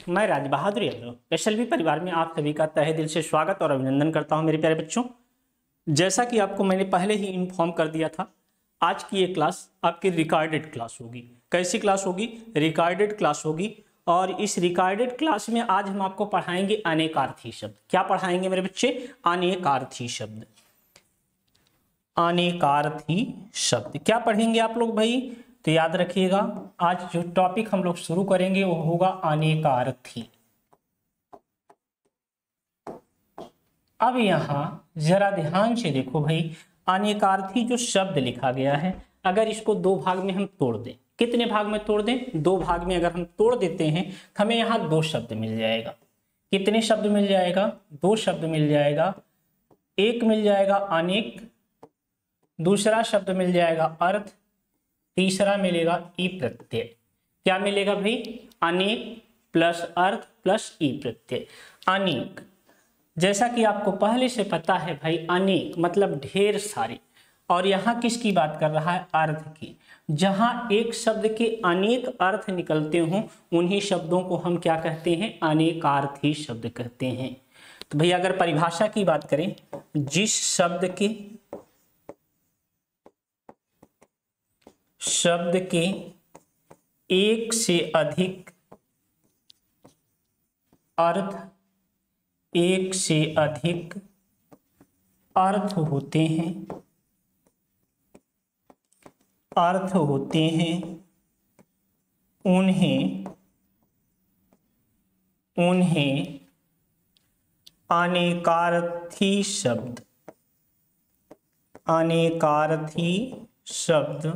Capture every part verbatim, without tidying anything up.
मैं राज बहादुर यादव एसएलवी परिवार में आप सभी का तहे दिल से स्वागत और अभिनंदन करता हूं मेरे प्यारे बच्चों। जैसा कि आपको मैंने पहले ही इन्फॉर्म कर दिया था, आज की ये क्लास आपकी रिकॉर्डेड क्लास होगी। कैसी क्लास होगी? रिकॉर्डेड क्लास होगी। और इस रिकॉर्डेड क्लास में आज हम आपको पढ़ाएंगे अनेकार्थी शब्द। क्या पढ़ाएंगे मेरे बच्चे? अनेकार्थी शब्द। अनेकार्थी शब्द क्या पढ़ेंगे आप लोग भाई? तो याद रखिएगा, आज जो टॉपिक हम लोग शुरू करेंगे वो होगा अनेकार्थी। अब यहां जरा ध्यान से देखो भाई, अनेकार्थी जो शब्द लिखा गया है, अगर इसको दो भाग में हम तोड़ दें, कितने भाग में तोड़ दें? दो भाग में अगर हम तोड़ देते हैं तो हमें यहां दो शब्द मिल जाएगा। कितने शब्द मिल जाएगा? दो शब्द मिल जाएगा। एक मिल जाएगा अनेक, दूसरा शब्द मिल जाएगा अर्थ, तीसरा मिलेगा ई प्रत्यय। क्या मिलेगा भाई? अनेक प्लस अर्थ प्लस ई प्रत्यय। अनेक, जैसा कि आपको पहले से पता है भाई, अनेक मतलब ढेर सारे। और यहाँ किसकी बात कर रहा है? अर्थ की। जहां एक शब्द के अनेक अर्थ निकलते हों उन्हीं शब्दों को हम क्या कहते हैं? अनेकार्थी शब्द कहते हैं। तो भैया अगर परिभाषा की बात करें, जिस शब्द के शब्द के एक से अधिक अर्थ एक से अधिक अर्थ होते हैं अर्थ होते हैं उन्हें उन्हें अनेकार्थी शब्द अनेकार्थी शब्द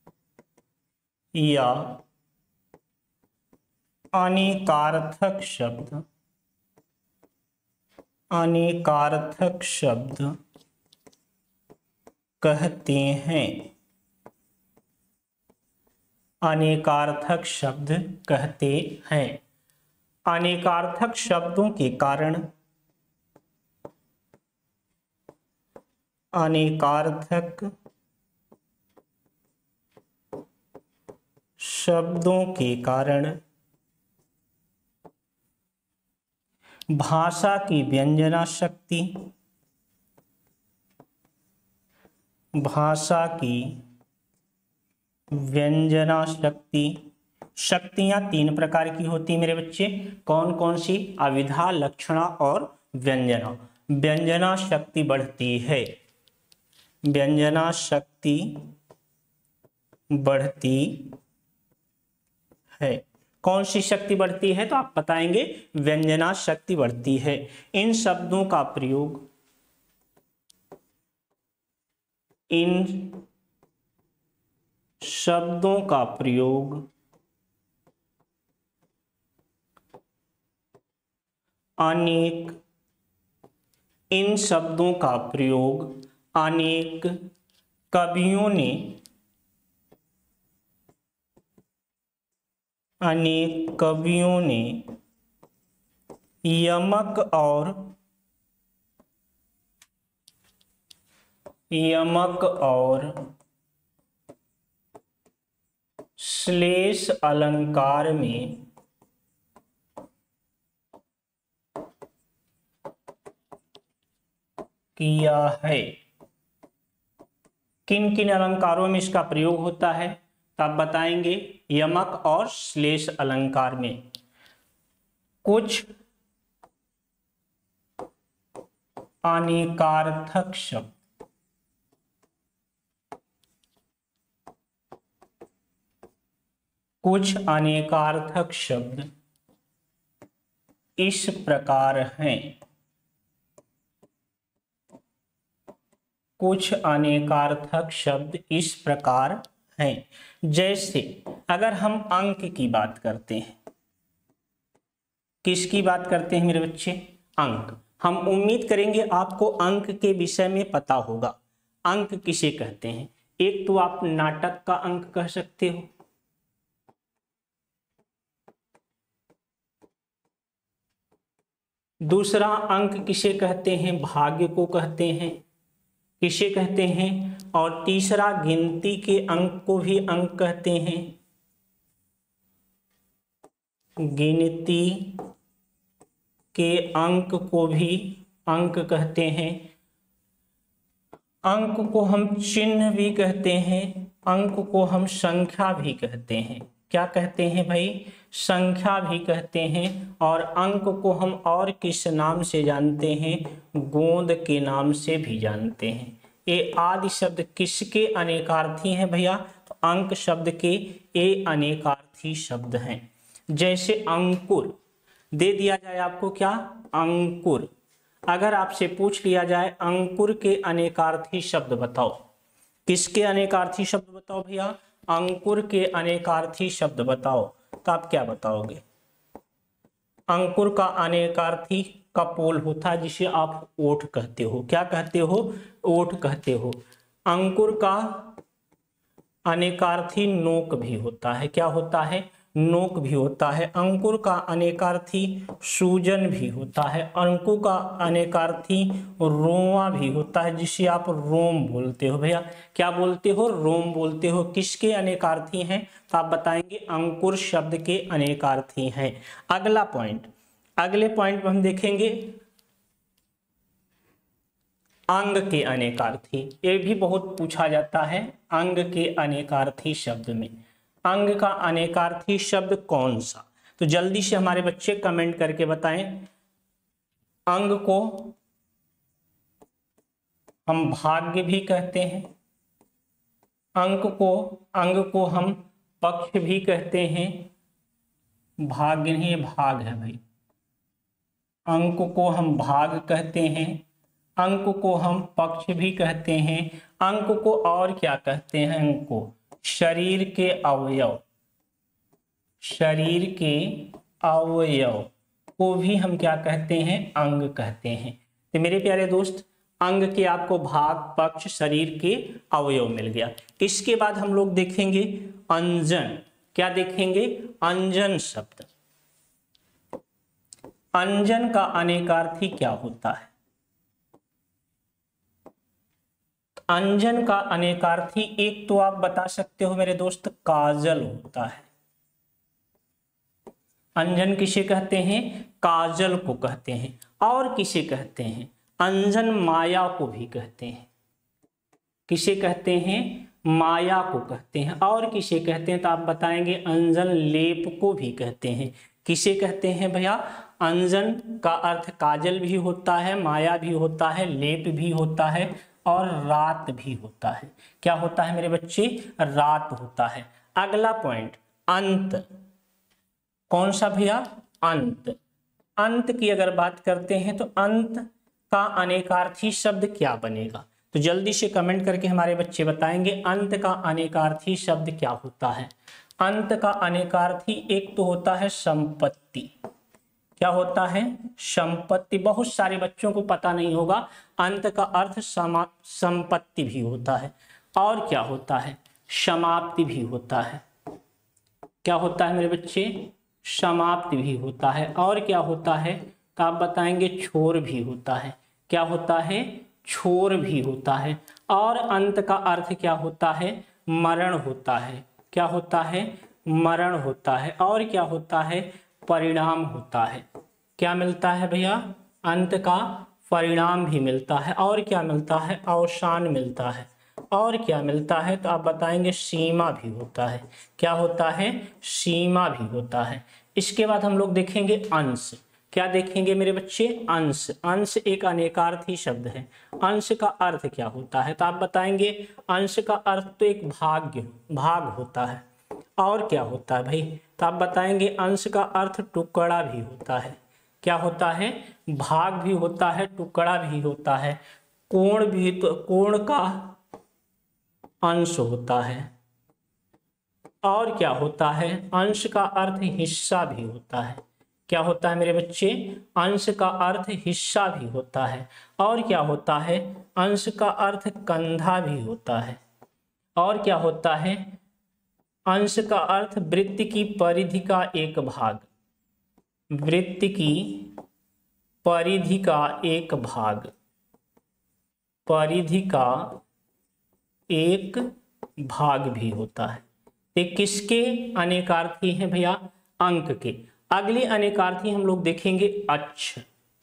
या अनेकार्थक शब्द अनेकार्थक शब्द कहते हैं। अनेकार्थक शब्द कहते हैं। अनेकार्थक शब्दों के कारण अनेकार्थक शब्दों के कारण भाषा की व्यंजना शक्ति भाषा की व्यंजना शक्ति शक्तियां तीन प्रकार की होती मेरे बच्चे। कौन कौन सी? अविधा, लक्षणा और व्यंजना। व्यंजना शक्ति बढ़ती है व्यंजना शक्ति बढ़ती है। कौन सी शक्ति बढ़ती है? तो आप बताएंगे व्यंजना शक्ति बढ़ती है। इन शब्दों का प्रयोग इन शब्दों का प्रयोग अनेक इन शब्दों का प्रयोग अनेक कवियों ने अनेक कवियों ने यमक और यमक और श्लेष अलंकार में किया है। किन किन अलंकारों में इसका प्रयोग होता है? तो आप बताएंगे यमक और श्लेष अलंकार में। कुछ अनेकार्थक शब्द कुछ अनेकार्थक शब्द इस प्रकार हैं कुछ अनेकार्थक शब्द इस प्रकार हैं। जैसे अगर हम अंक की बात करते हैं, किसकी बात करते हैं मेरे बच्चे? अंक। हम उम्मीद करेंगे आपको अंक के विषय में पता होगा। अंक किसे कहते हैं? एक तो आप नाटक का अंक कह सकते हो, दूसरा अंक किसे कहते हैं? भाग्य को कहते हैं। किसे कहते हैं? और तीसरा गिनती के अंक को भी अंक कहते हैं। गिनती के अंक को भी अंक कहते हैं, अंक को हम चिन्ह भी कहते हैं, अंक को हम संख्या भी कहते हैं। क्या कहते हैं भाई? संख्या भी कहते हैं। और अंक को हम और किस नाम से जानते हैं? गोंद के नाम से भी जानते हैं। ये आदि शब्द किसके अनेकार्थी हैं भैया? तो अंक शब्द के ये अनेकार्थी शब्द हैं। जैसे अंकुर दे दिया जाए आपको, क्या? अंकुर। अगर आपसे पूछ लिया जाए अंकुर के अनेकार्थी शब्द बताओ, किसके अनेकार्थी शब्द बताओ भैया? अंकुर के अनेकार्थी शब्द बताओ, तो आप क्या बताओगे? अंकुर का अनेकार्थी कपोल होता है, जिसे आप ओठ कहते हो। क्या कहते हो? ओठ कहते हो। अंकुर का अनेकार्थी नोक भी होता है। क्या होता है? नोक भी होता है। अंकुर का अनेकार्थी सूजन भी होता है। अंकुर का अनेकार्थी रोमा भी होता है, जिसे आप रोम बोलते हो। भैया क्या बोलते हो? रोम बोलते हो। किसके अनेकार्थी हैं? तो आप बताएंगे अंकुर शब्द के अनेकार्थी हैं। अगला पॉइंट, अगले पॉइंट में हम देखेंगे अंग के अनेकार्थी। ये भी बहुत पूछा जाता है। अंग के अनेकार्थी शब्द में अंग का अनेकार्थी शब्द कौन सा? तो जल्दी से हमारे बच्चे कमेंट करके बताएं। अंग को हम भाग्य भी कहते हैं, अंक को अंग को हम पक्ष भी कहते हैं। भाग्य नहीं, भाग है भाई। अंक को हम भाग कहते हैं, अंक को हम पक्ष भी कहते हैं। अंक को और क्या कहते हैं? अंक को शरीर के अवयव, शरीर के अवयव को भी हम क्या कहते हैं? अंग कहते हैं। तो मेरे प्यारे दोस्त, अंग के आपको भाग, पक्ष, शरीर के अवयव मिल गया। इसके बाद हम लोग देखेंगे अंजन। क्या देखेंगे? अंजन शब्द। अंजन का अनेकार्थी क्या होता है? अंजन का अनेकार्थी एक तो आप बता सकते हो मेरे दोस्त, काजल होता है। अंजन किसे कहते हैं? काजल को कहते हैं। और किसे कहते हैं? अंजन माया को भी कहते हैं। किसे कहते हैं? माया को कहते हैं। और किसे कहते हैं? तो आप बताएंगे अंजन लेप को भी कहते हैं। किसे कहते हैं भैया? अंजन का अर्थ काजल भी होता है, माया भी होता है, लेप भी होता है और रात भी होता है। क्या होता है मेरे बच्चे? रात होता है। अगला पॉइंट अंत। कौन सा भैया? अंत। अंत की अगर बात करते हैं तो अंत का अनेकार्थी शब्द क्या बनेगा? तो जल्दी से कमेंट करके हमारे बच्चे बताएंगे अंत का अनेकार्थी शब्द क्या होता है। अंत का अनेकार्थी एक तो होता है संपत्ति। क्या होता है? संपत्ति। बहुत सारे बच्चों को पता नहीं होगा, अंत का अर्थ संपत्ति भी होता है। और क्या होता है? समाप्ति भी होता है। क्या होता है मेरे बच्चे? समाप्ति भी होता है। और क्या होता है? तो आप बताएंगे छोर भी होता है। क्या होता है? छोर भी होता है। और अंत का अर्थ क्या होता है? मरण होता है। क्या होता है? मरण होता है। और क्या होता है? परिणाम होता है। क्या मिलता है भैया? अंत का परिणाम भी मिलता है। और क्या मिलता है? अवसान मिलता है। और क्या मिलता है? तो आप बताएंगे सीमा भी होता है। क्या होता है? सीमा भी होता है। इसके बाद हम लोग देखेंगे अंश। क्या देखेंगे मेरे बच्चे? अंश। अंश एक अनेकार्थी शब्द है। अंश का अर्थ क्या होता है? तो आप बताएंगे अंश का अर्थ तो एक भाग्य भाग होता है। और क्या होता है भाई? तो आप बताएंगे अंश का अर्थ टुकड़ा भी होता है। क्या होता है? भाग भी होता है, टुकड़ा भी होता है, कोण भी, तो कोण का अंश होता है। और क्या होता है? अंश का अर्थ हिस्सा भी होता है। क्या होता है मेरे बच्चे? अंश का अर्थ हिस्सा भी होता है। और क्या होता है? अंश का अर्थ कंधा भी होता है। और क्या होता है? अंश का अर्थ वृत्त की परिधि का एक भाग। वृत्त की परिधि का एक भाग। परिधि का एक भाग भी होता है। ये किसके अनेकार्थी हैं भैया? अंक के। अगले अनेकार्थी हम लोग देखेंगे अच्छ।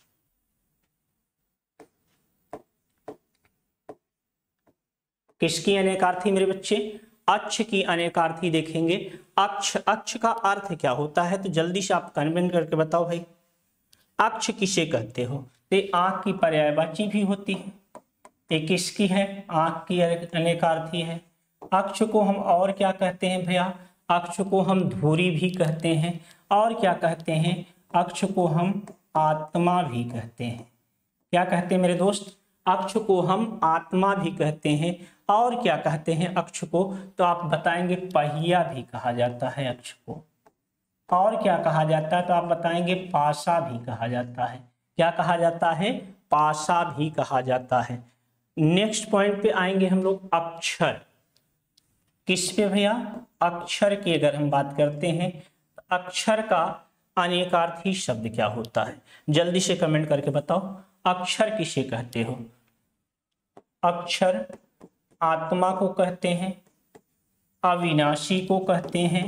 किसकी अनेकार्थी मेरे बच्चे? अच्छ की अनेकार्थी देखेंगे। अक्ष, अक्ष का अर्थ क्या होता है? तो जल्दी से आप कमेंट करके बताओ भाई, अक्ष किसे कहते हो? तो आंख की पर्यायवाची भी होती है। ये किसकी है? आंख की अनेकार्थी है। अक्ष को हम और क्या कहते हैं भैया? अक्ष को हम धुरी भी कहते हैं। और क्या कहते हैं? अक्ष को हम आत्मा भी कहते हैं। क्या कहते हैं मेरे दोस्त? अक्ष को हम आत्मा भी कहते हैं। और क्या कहते हैं अक्ष को? तो आप बताएंगे पहिया भी कहा जाता है अक्ष को। और क्या कहा जाता है? तो आप बताएंगे पासा भी कहा जाता है। क्या कहा जाता है? पासा भी कहा जाता है। नेक्स्ट पॉइंट पे आएंगे हम लोग, अक्षर। किस पे भैया? अक्षर की अगर हम बात करते हैं, अक्षर का अनेकार्थी शब्द क्या होता है? जल्दी से कमेंट करके बताओ, अक्षर किसे कहते हो? अक्षर आत्मा को कहते हैं, अविनाशी को कहते हैं।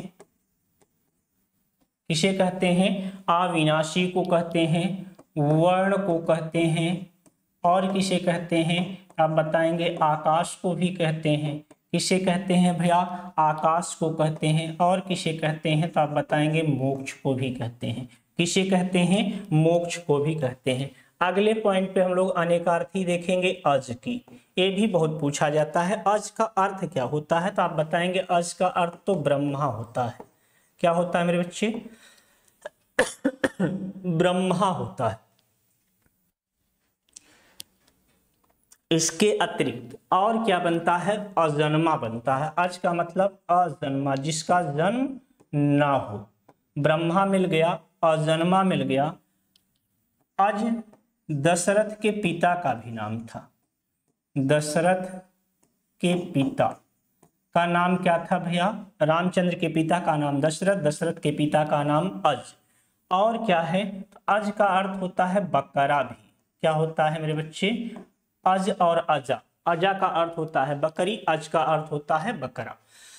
किसे कहते हैं? अविनाशी को कहते हैं, वर्ण को कहते हैं। और किसे कहते हैं? आप बताएंगे आकाश को भी कहते हैं। किसे कहते हैं भैया? आकाश को कहते हैं। और किसे कहते हैं? तो आप बताएंगे मोक्ष को भी कहते हैं। किसे कहते हैं? मोक्ष को भी कहते हैं। अगले पॉइंट पे हम लोग अनेकार्थी देखेंगे अज की। ये भी बहुत पूछा जाता है, अज का अर्थ क्या होता है? तो आप बताएंगे अज का अर्थ तो ब्रह्मा होता है। क्या होता है मेरे बच्चे? ब्रह्मा होता है। इसके अतिरिक्त और क्या बनता है? अजन्मा बनता है। अज का मतलब अजन्मा, जिसका जन्म ना हो। ब्रह्मा मिल गया, अजन्मा मिल गया। अज दशरथ के पिता का भी नाम था। दशरथ के पिता का नाम क्या था भैया? रामचंद्र के पिता का नाम दशरथ, दशरथ के पिता का नाम अज। और क्या है? अज का अर्थ होता है बकरा भी। क्या होता है मेरे बच्चे? अज और अजा, अजा का अर्थ होता है बकरी, अज का अर्थ होता है बकरा।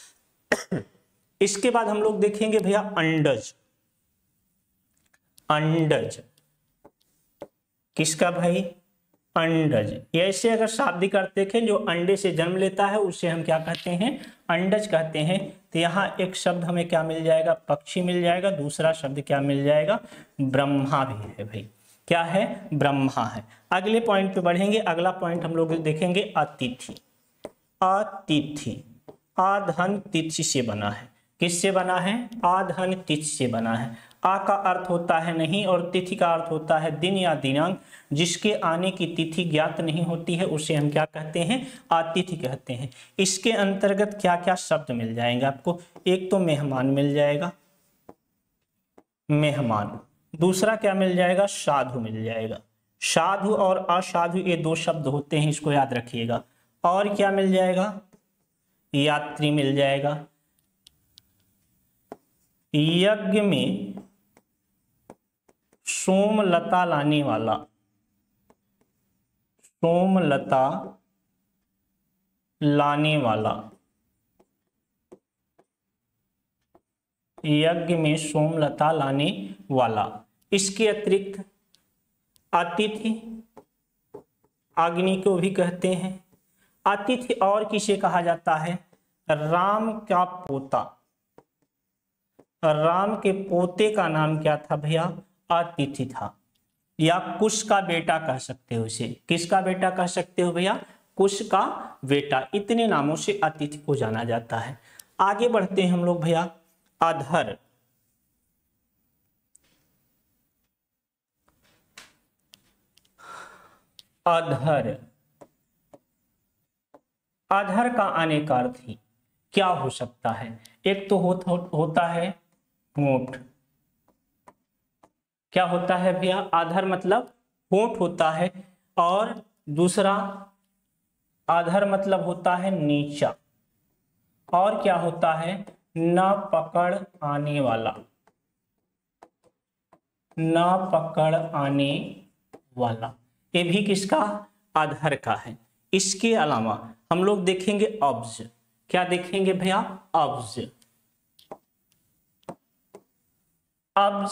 इसके बाद हम लोग देखेंगे भैया अंडज। अंडज किसका भाई? अंडज। ऐसे अगर शाब्दिक अर्थ देखें, जो अंडे से जन्म लेता है उसे हम क्या कहते हैं? अंडज कहते हैं। तो यहाँ एक शब्द हमें क्या मिल जाएगा? पक्षी मिल जाएगा। दूसरा शब्द क्या मिल जाएगा? ब्रह्मा भी है भाई। क्या है? ब्रह्मा है। अगले पॉइंट पे बढ़ेंगे। अगला पॉइंट हम लोग देखेंगे अतिथि। अतिथि आधन तिथि से बना है। किससे बना है? आधन तिथि से बना है। आ का अर्थ होता है नहीं, और तिथि का अर्थ होता है दिन या दिनांक। जिसके आने की तिथि ज्ञात नहीं होती है उसे हम क्या कहते हैं? अतिथि कहते हैं। इसके अंतर्गत क्या क्या शब्द मिल जाएंगे आपको? एक तो मेहमान मिल जाएगा, मेहमान। दूसरा क्या मिल जाएगा? साधु मिल जाएगा। साधु और असाधु ये दो शब्द होते हैं, इसको याद रखिएगा। और क्या मिल जाएगा? यात्री मिल जाएगा। यज्ञ में सोमलता लाने वाला, सोमलता लाने वाला, यज्ञ में सोमलता लाने वाला। इसके अतिरिक्त अतिथि अग्नि को भी कहते हैं। अतिथि और किसे कहा जाता है? राम का पोता। राम के पोते का नाम क्या था भैया? अतिथि था। या कुश का बेटा कह सकते हो इसे। किसका बेटा कह सकते हो भैया? कुश का बेटा। इतने नामों से अतिथि को जाना जाता है। आगे बढ़ते हैं हम लोग भैया। अधर। अधर अधर का अनेकार्थी क्या हो सकता है? एक तो हो, हो, होता है होंठ। क्या होता है भैया? अधर मतलब होंठ होता है। और दूसरा अधर मतलब होता है नीचा। और क्या होता है? न पकड़ आने वाला, न पकड़ आने वाला। ये भी किसका? अधर का है। इसके अलावा हम लोग देखेंगे अब्ज। क्या देखेंगे भैया? अब्ज। अब्ज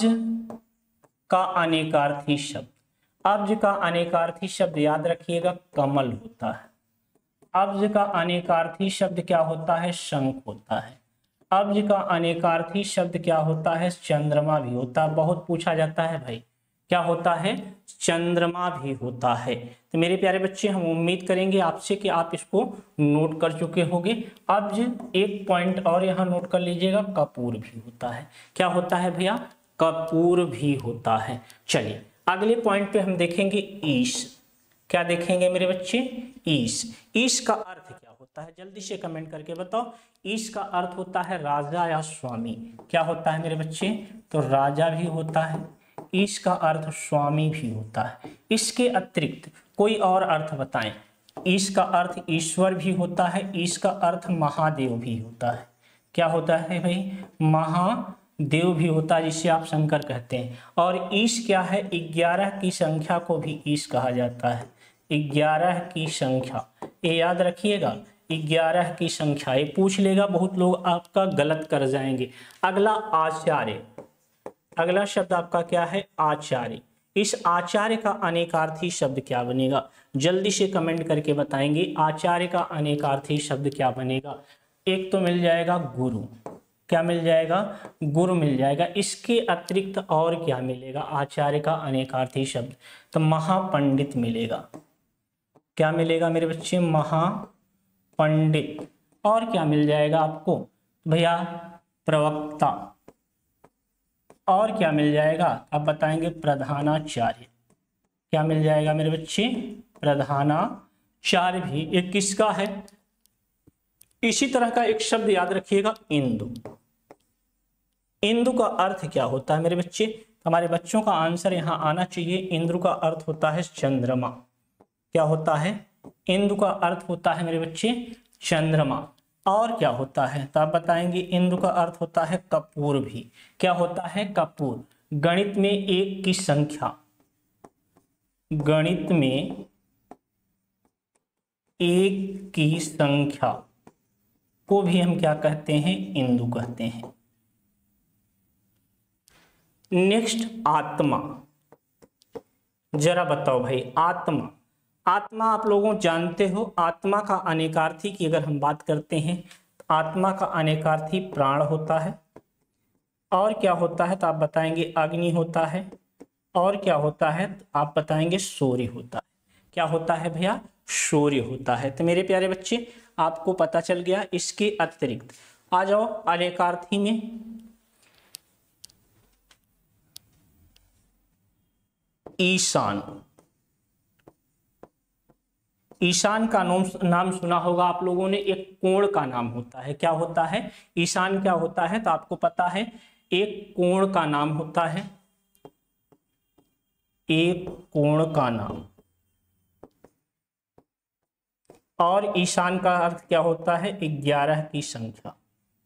का अनेकार्थी शब्द, अब्ज का अनेकार्थी शब्द याद रखिएगा कमल होता है। अब्ज का अनेकार्थी शब्द क्या होता है? शंख होता है। अब्ज का अनेकार्थी शब्द क्या होता है? चंद्रमा भी होता है। बहुत पूछा जाता है भाई, क्या होता है? चंद्रमा भी होता है। तो मेरे प्यारे बच्चे, हम उम्मीद करेंगे आपसे कि आप इसको नोट कर चुके होंगे। अब्ज, एक पॉइंट और यहाँ नोट कर लीजिएगा, कपूर भी होता है। क्या होता है भैया? कपूर भी होता है। चलिए अगले पॉइंट पे हम देखेंगे ईश। क्या देखेंगे मेरे बच्चे? ईश। ईश का अर्थ क्या होता है? जल्दी से कमेंट करके बताओ। ईश का अर्थ होता है राजा या स्वामी। क्या होता है मेरे बच्चे? तो राजा भी होता है, ईश का अर्थ स्वामी भी होता है। इसके अतिरिक्त कोई और अर्थ बताएं। ईश का अर्थ ईश्वर भी होता है, ईश का अर्थ महादेव भी होता है। क्या होता है भाई? महादेव भी होता है, जिसे आप शंकर कहते हैं। और ईश क्या है? ग्यारह की संख्या को भी ईश कहा जाता है। ग्यारह की संख्या, ये याद रखिएगा, ग्यारह की संख्या। ये पूछ लेगा, बहुत लोग आपका गलत कर जाएंगे। अगला आचार्य, अगला शब्द आपका क्या है? आचार्य। इस आचार्य का अनेकार्थी शब्द क्या बनेगा? जल्दी से कमेंट करके बताएंगे आचार्य का अनेकार्थी शब्द क्या बनेगा। एक तो मिल जाएगा गुरु, क्या मिल जाएगा? गुरु मिल जाएगा। इसके अतिरिक्त और क्या मिलेगा आचार्य का अनेकार्थी शब्द? तो महापंडित मिलेगा। क्या मिलेगा मेरे बच्चे? महापंडित। और क्या मिल जाएगा आपको भैया? प्रवक्ता। और क्या मिल जाएगा? आप बताएंगे प्रधानाचार्य। क्या मिल जाएगा मेरे बच्चे? प्रधानाचार्य भी। एक किसका है? इसी तरह का एक शब्द याद रखिएगा, इंदु। इंदु का अर्थ क्या होता है मेरे बच्चे? हमारे बच्चों का आंसर यहां आना चाहिए। इंदु का अर्थ होता है चंद्रमा। क्या होता है? इंदु का अर्थ होता है मेरे बच्चे चंद्रमा। और क्या होता है? तो आप बताएंगे इंदु का अर्थ होता है कपूर भी। क्या होता है? कपूर। गणित में एक की संख्या, गणित में एक की संख्या को भी हम क्या कहते हैं? इंदु कहते हैं। नेक्स्ट आत्मा। जरा बताओ भाई, आत्मा। आत्मा आप लोगों जानते हो, आत्मा का अनेकार्थी की अगर हम बात करते हैं तो आत्मा का अनेकार्थी प्राण होता है। और क्या होता है? तो आप बताएंगे अग्नि होता है। और क्या होता है? तो आप बताएंगे सूर्य होता है। क्या होता है भैया? सूर्य होता है। तो मेरे प्यारे बच्चे, आपको पता चल गया। इसके अतिरिक्त आ जाओ अनेकार्थी में। ईशान। ईशान का नाम नाम सुना होगा आप लोगों ने। एक कोण का नाम होता है। क्या होता है? ईशान क्या होता है? तो आपको पता है, एक कोण का नाम होता है। एक कोण का नाम। और ईशान का अर्थ क्या होता है? ग्यारह की संख्या।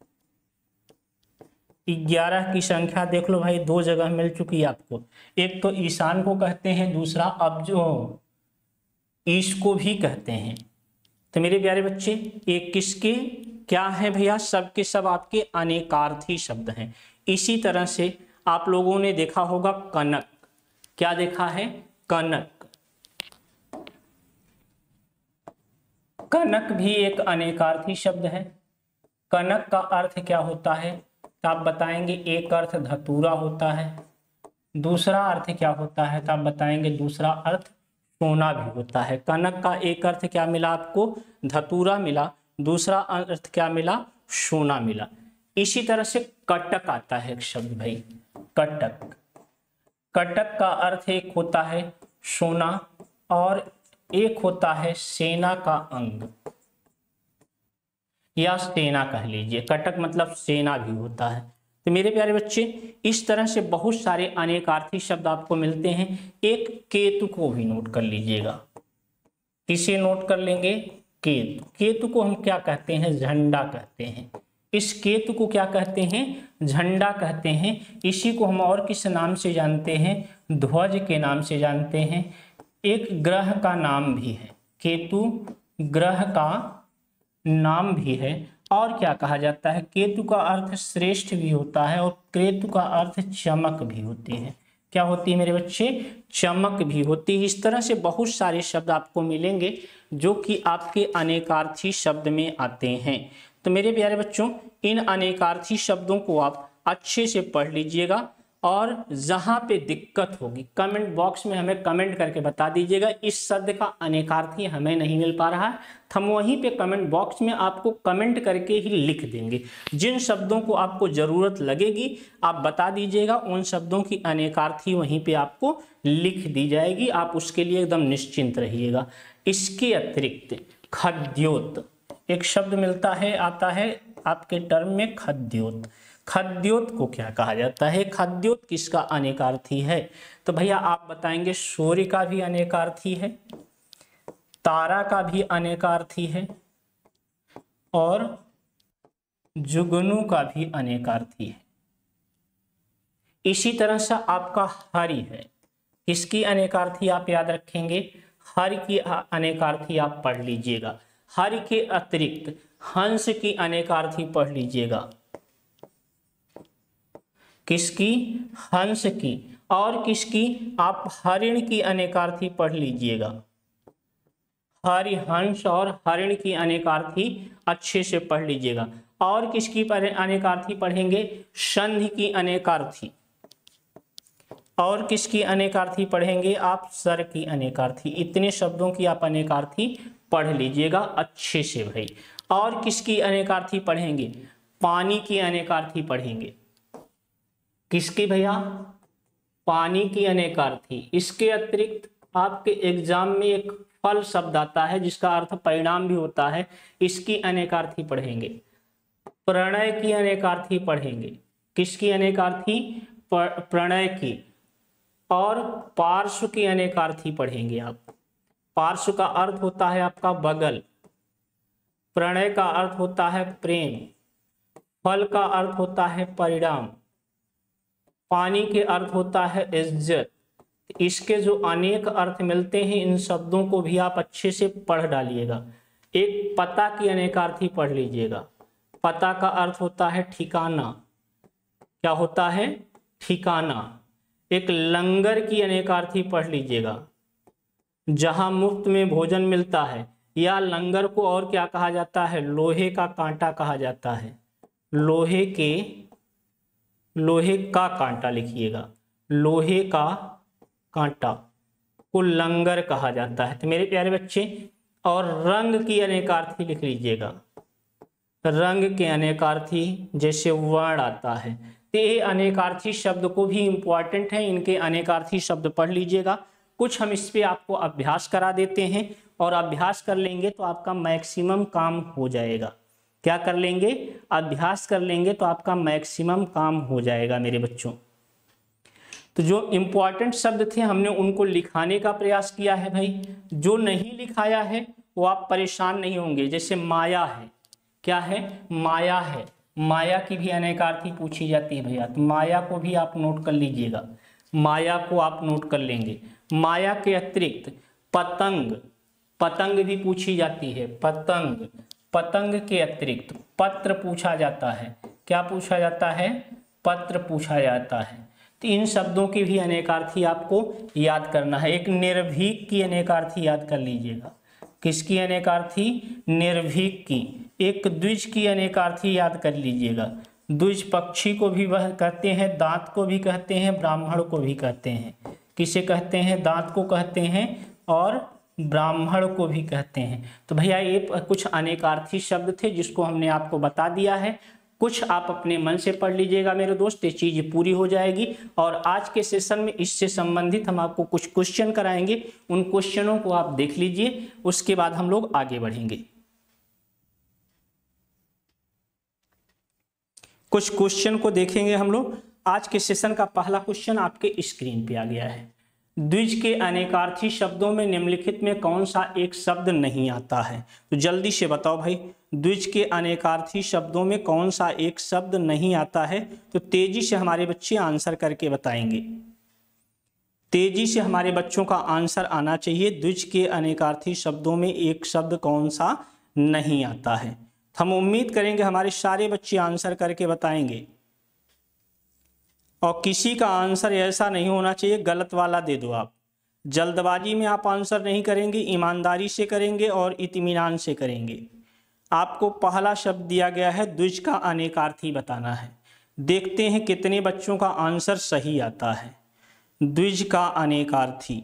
ग्यारह की संख्या देख लो भाई, दो जगह मिल चुकी है आपको। एक तो ईशान को कहते हैं, दूसरा अब जो ईश को भी कहते हैं। तो मेरे प्यारे बच्चे, एक किसके क्या है भैया? सब के सब आपके अनेकार्थी शब्द हैं। इसी तरह से आप लोगों ने देखा होगा कनक। क्या देखा है? कनक। कनक भी एक अनेकार्थी शब्द है। कनक का अर्थ क्या होता है? तो आप बताएंगे एक अर्थ धतूरा होता है, दूसरा अर्थ क्या होता है? तो आप बताएंगे दूसरा अर्थ सोना भी होता है। कनक का एक अर्थ क्या मिला आपको? धतूरा मिला। दूसरा अर्थ क्या मिला? सोना मिला। इसी तरह से कटक आता है एक शब्द भाई, कटक। कटक का अर्थ एक होता है सोना और एक होता है सेना का अंग, या सेना कह लीजिए। कटक मतलब सेना भी होता है। तो मेरे प्यारे बच्चे, इस तरह से बहुत सारे अनेकार्थी शब्द आपको मिलते हैं। एक केतु को भी नोट कर लीजिएगा। किसे नोट कर लेंगे? केतु। केतु को हम क्या कहते हैं? झंडा कहते हैं। इस केतु को क्या कहते हैं? झंडा कहते हैं। इसी को हम और किस नाम से जानते हैं? ध्वज के नाम से जानते हैं। एक ग्रह का नाम भी है, केतु ग्रह का नाम भी है। और क्या कहा जाता है, केतु का अर्थ श्रेष्ठ भी होता है और केतु का अर्थ चमक भी होती है। क्या होती है मेरे बच्चे, चमक भी होती है। इस तरह से बहुत सारे शब्द आपको मिलेंगे जो कि आपके अनेकार्थी शब्द में आते हैं। तो मेरे प्यारे बच्चों, इन अनेकार्थी शब्दों को आप अच्छे से पढ़ लीजिएगा और जहां पे दिक्कत होगी कमेंट बॉक्स में हमें कमेंट करके बता दीजिएगा, इस शब्द का अनेकार्थी हमें नहीं मिल पा रहा है, हम वहीं पे कमेंट बॉक्स में आपको कमेंट करके ही लिख देंगे। जिन शब्दों को आपको जरूरत लगेगी आप बता दीजिएगा, उन शब्दों की अनेकार्थी वहीं पे आपको लिख दी जाएगी, आप उसके लिए एकदम निश्चिंत रहिएगा। इसके अतिरिक्त खद्योत एक शब्द मिलता है, आता है आपके टर्म में, खद्योत। खद्योत को क्या कहा जाता है, खद्योत किसका अनेकार्थी है? तो भैया आप बताएंगे सूर्य का भी अनेकार्थी है, तारा का भी अनेकार्थी है और जुगनू का भी अनेकार्थी है। इसी तरह से आपका हरि है, किसकी अनेकार्थी आप याद रखेंगे, हरि की अनेकार्थी आप पढ़ लीजिएगा। हरि के अतिरिक्त हंस की अनेकार्थी पढ़ लीजिएगा, किसकी, हंस की। और किसकी, आप हरिण की अनेकार्थी पढ़ लीजिएगा, हरि हंस और हरिण की अनेकार्थी अच्छे से पढ़ लीजिएगा। और किसकी अनेकार्थी पढ़ेंगे, संधि की अनेकार्थी। और किसकी अनेकार्थी पढ़ेंगे आप, सर की अनेकार्थी। इतने शब्दों की आप अनेकार्थी पढ़ लीजिएगा अच्छे से भाई। और किसकी अनेकार्थी पढ़ेंगे, पानी की अनेकार्थी पढ़ेंगे, किसकी भैया, पानी की अनेकार्थी। इसके अतिरिक्त आपके एग्जाम में एक फल शब्द आता है जिसका अर्थ परिणाम भी होता है, इसकी अनेकार्थी पढ़ेंगे। प्रणय की अनेकार्थी पढ़ेंगे, किसकी अनेकार्थी, प्रणय की। और पार्श्व की अनेकार्थी पढ़ेंगे आप। पार्श्व का अर्थ होता है आपका बगल, प्रणय का अर्थ होता है प्रेम, फल का अर्थ होता है परिणाम, पानी के अर्थ होता है इज्जत। इसके जो अनेक अर्थ मिलते हैं इन शब्दों को भी आप अच्छे से पढ़ डालिएगा। एक पता की अनेकार्थी पढ़ लीजिएगा, पता का अर्थ होता है ठिकाना, क्या होता है, ठिकाना। एक लंगर की अनेकार्थी पढ़ लीजिएगा, जहां मुफ्त में भोजन मिलता है, या लंगर को और क्या कहा जाता है, लोहे का कांटा कहा जाता है। लोहे के, लोहे का कांटा लिखिएगा, लोहे का कांटा को लंगर कहा जाता है। तो मेरे प्यारे बच्चे, और रंग की अनेकार्थी लिख लीजिएगा, रंग के अनेकार्थी जैसे वर्ण आता है। तो ये अनेकार्थी शब्द को भी इंपॉर्टेंट है, इनके अनेकार्थी शब्द पढ़ लीजिएगा। कुछ हम इस पे आपको अभ्यास करा देते हैं और अभ्यास कर लेंगे तो आपका मैक्सिमम काम हो जाएगा। क्या कर लेंगे, अभ्यास कर लेंगे तो आपका मैक्सिमम काम हो जाएगा मेरे बच्चों। तो जो इंपॉर्टेंट शब्द थे हमने उनको लिखाने का प्रयास किया है भाई। जो नहीं लिखाया है वो आप परेशान नहीं होंगे। जैसे माया है, क्या है, माया है, माया की भी अनेकार्थी पूछी जाती है भैया, तो माया को भी आप नोट कर लीजिएगा, माया को आप नोट कर लेंगे। माया के अतिरिक्त पतंग, पतंग भी पूछी जाती है, पतंग। पतंग के अतिरिक्त पत्र पूछा जाता है, क्या पूछा जाता है, पत्र पूछा जाता है। तो इन शब्दों की भी अनेकार्थी आपको याद करना है। एक निर्भीक की अनेकार्थी याद कर लीजिएगा, किसकी अनेकार्थी, निर्भीक की। एक द्विज की अनेकार्थी याद कर लीजिएगा, द्विज पक्षी को भी वह कहते हैं, दांत को भी कहते हैं, ब्राह्मण को भी कहते हैं। किसे कहते हैं, दांत को कहते हैं और ब्राह्मण को भी कहते हैं। तो भैया ये कुछ अनेकार्थी शब्द थे जिसको हमने आपको बता दिया है। कुछ आप अपने मन से पढ़ लीजिएगा मेरे दोस्त, ये चीज पूरी हो जाएगी। और आज के सेशन में इससे संबंधित हम आपको कुछ क्वेश्चन कराएंगे, उन क्वेश्चनों को आप देख लीजिए, उसके बाद हम लोग आगे बढ़ेंगे। कुछ क्वेश्चन को देखेंगे हम लोग। आज के सेशन का पहला क्वेश्चन आपके स्क्रीन पे आ गया है। द्विज के अनेकार्थी शब्दों में निम्नलिखित में कौन सा एक शब्द नहीं आता है? तो जल्दी से बताओ भाई, द्विज के अनेकार्थी शब्दों में कौन सा एक शब्द नहीं आता है? तो तेजी से हमारे बच्चे आंसर करके बताएंगे। तेजी से हमारे बच्चों का आंसर आना चाहिए। द्विज के अनेकार्थी शब्दों में एक शब्द कौन सा नहीं आता है? हम उम्मीद करेंगे हमारे सारे बच्चे आंसर करके बताएंगे, और किसी का आंसर ऐसा नहीं होना चाहिए गलत वाला दे दो आप। जल्दबाजी में आप आंसर नहीं करेंगे, ईमानदारी से करेंगे और इत्मीनान से करेंगे। आपको पहला शब्द दिया गया है द्विज का अनेकार्थी बताना है। देखते हैं कितने बच्चों का आंसर सही आता है। द्विज का अनेकार्थी,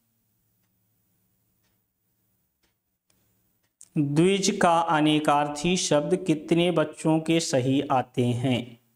द्विज का अनेकार्थी शब्द कितने बच्चों के सही आते हैं?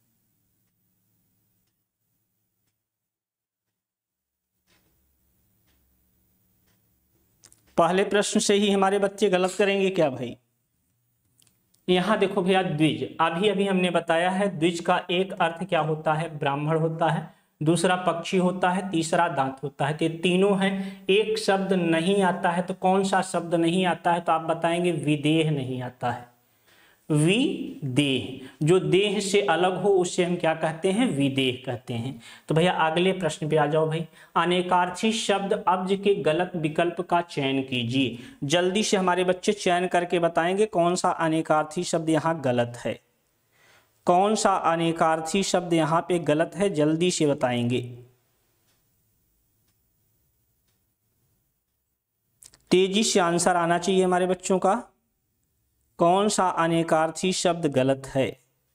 पहले प्रश्न से ही हमारे बच्चे गलत करेंगे क्या भाई? यहां देखो भैया, द्विज अभी अभी हमने बताया है, द्विज का एक अर्थ क्या होता है? ब्राह्मण होता है, दूसरा पक्षी होता है, तीसरा दांत होता है। तो ये तीनों हैं। एक शब्द नहीं आता है, तो कौन सा शब्द नहीं आता है? तो आप बताएंगे विदेह नहीं आता है। विदेह, जो देह से अलग हो उससे हम क्या कहते हैं? विदेह कहते हैं। तो भैया अगले प्रश्न पे आ जाओ भाई। अनेकार्थी शब्द अब्ज के गलत विकल्प का चयन कीजिए। जल्दी से हमारे बच्चे चयन करके बताएंगे कौन सा अनेकार्थी शब्द यहाँ गलत है, कौन सा अनेकार्थी शब्द यहाँ पे गलत है, जल्दी से बताएंगे। तेजी से आंसर आना चाहिए हमारे बच्चों का। कौन सा अनेकार्थी शब्द गलत है?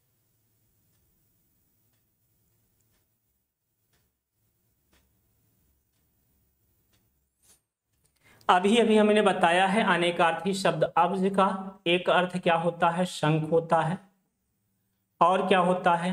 अभी अभी हमने बताया है अनेकार्थी शब्द अब्ज का एक अर्थ क्या होता है? शंख होता है, और क्या होता है?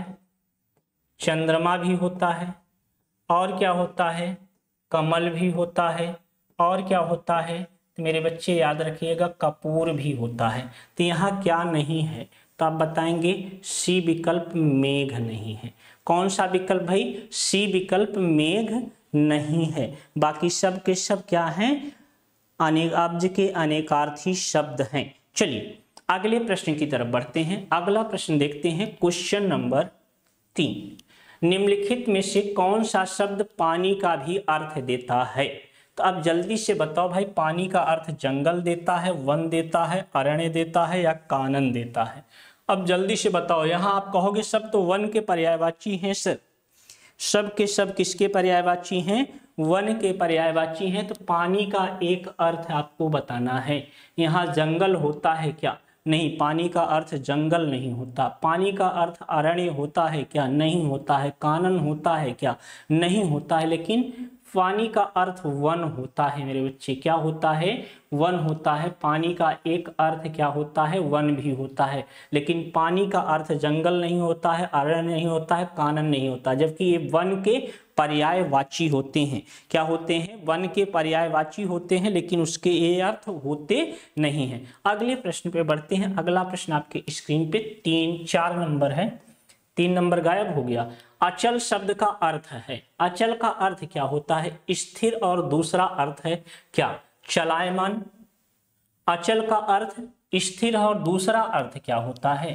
चंद्रमा भी होता है, और क्या होता है? कमल भी होता है, और क्या होता है? तो मेरे बच्चे याद रखिएगा कपूर भी होता है। तो यहाँ क्या नहीं है? तो आप बताएंगे सी विकल्प मेघ नहीं है। कौन सा विकल्प भाई? सी विकल्प मेघ नहीं है। बाकी सब के सब क्या हैं? अनेक अब्ज के अनेकार्थी शब्द हैं। चलिए अगले प्रश्न की तरफ बढ़ते हैं। अगला प्रश्न देखते हैं, क्वेश्चन नंबर तीन। निम्नलिखित में से कौन सा शब्द पानी का भी अर्थ देता है? तो अब जल्दी से बताओ भाई, पानी का अर्थ जंगल देता है, वन देता है, अरण्य देता है, या कानन देता है? अब जल्दी से बताओ। यहाँ आप कहोगे सब तो वन के पर्यायवाची हैं सर। सब के सब किसके पर्यायवाची हैं? वन के पर्यायवाची हैं। तो पानी का एक अर्थ आपको बताना है। यहाँ जंगल होता है क्या? नहीं, पानी का अर्थ जंगल नहीं होता। पानी का अर्थ अरण्य होता है क्या? नहीं होता है। कानन होता है क्या? नहीं होता है। लेकिन पानी का अर्थ वन होता है मेरे बच्चे। क्या होता है? वन होता है। पानी का एक अर्थ क्या होता है? वन भी होता है। लेकिन पानी का अर्थ जंगल नहीं होता है, अरण्य नहीं होता है, कानन नहीं होता, जबकि ये वन के पर्यायवाची होते हैं। क्या होते हैं? वन के पर्यायवाची होते हैं, लेकिन उसके ये अर्थ होते नहीं हैं। अगले प्रश्न पे बढ़ते हैं। अगला प्रश्न आपके स्क्रीन पे तीन चार नंबर है। तीन नंबर गायब हो गया। अचल शब्द का अर्थ है। अचल का अर्थ क्या होता है? स्थिर, और दूसरा अर्थ है क्या? चलायमान। अचल का अर्थ स्थिर, और दूसरा अर्थ क्या होता है?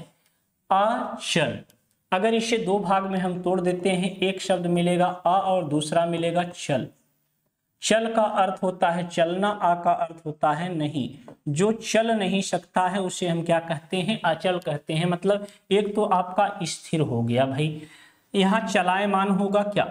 अचल। अगर इसे दो भाग में हम तोड़ देते हैं, एक शब्द मिलेगा अ और दूसरा मिलेगा चल। चल का अर्थ होता है चलना, आ का अर्थ होता है नहीं। जो चल नहीं सकता है उसे हम क्या कहते हैं? अचल कहते हैं। मतलब एक तो आपका स्थिर हो गया भाई। यहाँ चलायमान होगा क्या?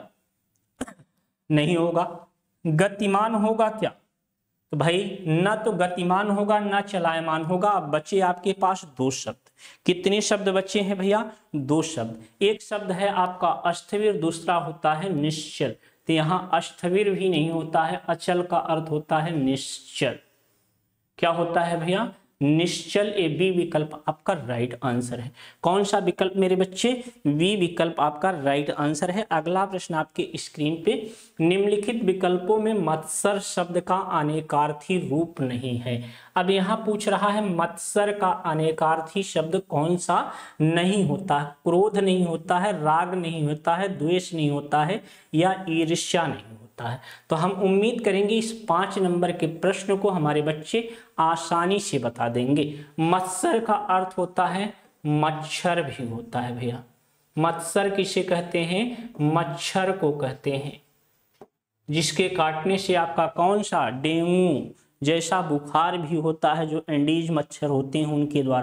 नहीं होगा। गतिमान होगा क्या? तो भाई ना तो गतिमान होगा ना चलायमान होगा। अब बचे आपके पास दो शब्द। कितने शब्द बचे हैं भैया? दो शब्द। एक शब्द है आपका अस्थविर, दूसरा होता है निश्चल। तो यहाँ अस्थविर भी नहीं होता है। अचल का अर्थ होता है निश्चल। क्या होता है भैया? निश्चल। ए बी विकल्प आपका राइट आंसर है। कौन सा विकल्प मेरे बच्चे? बी विकल्प आपका राइट आंसर है। अगला प्रश्न आपके स्क्रीन पे, निम्नलिखित विकल्पों में मत्सर शब्द का अनेकार्थी रूप नहीं है। अब यहाँ पूछ रहा है मत्सर का अनेकार्थी शब्द कौन सा नहीं होता? क्रोध नहीं होता है, राग नहीं होता है, द्वेष नहीं होता है, या ईर्ष्या नहीं होता है। तो हम उम्मीद करेंगे इस पांच नंबर के प्रश्न को हमारे बच्चे आसानी से बता देंगे। मत्सर का अर्थ होता है मच्छर भी होता है भैया। मत्सर किसे कहते हैं? मच्छर को कहते हैं, जिसके काटने से आपका कौन सा डेंगू जैसा बुखार भी होता है, जो एंडीज मच्छर होते हैं उनके द्वारा।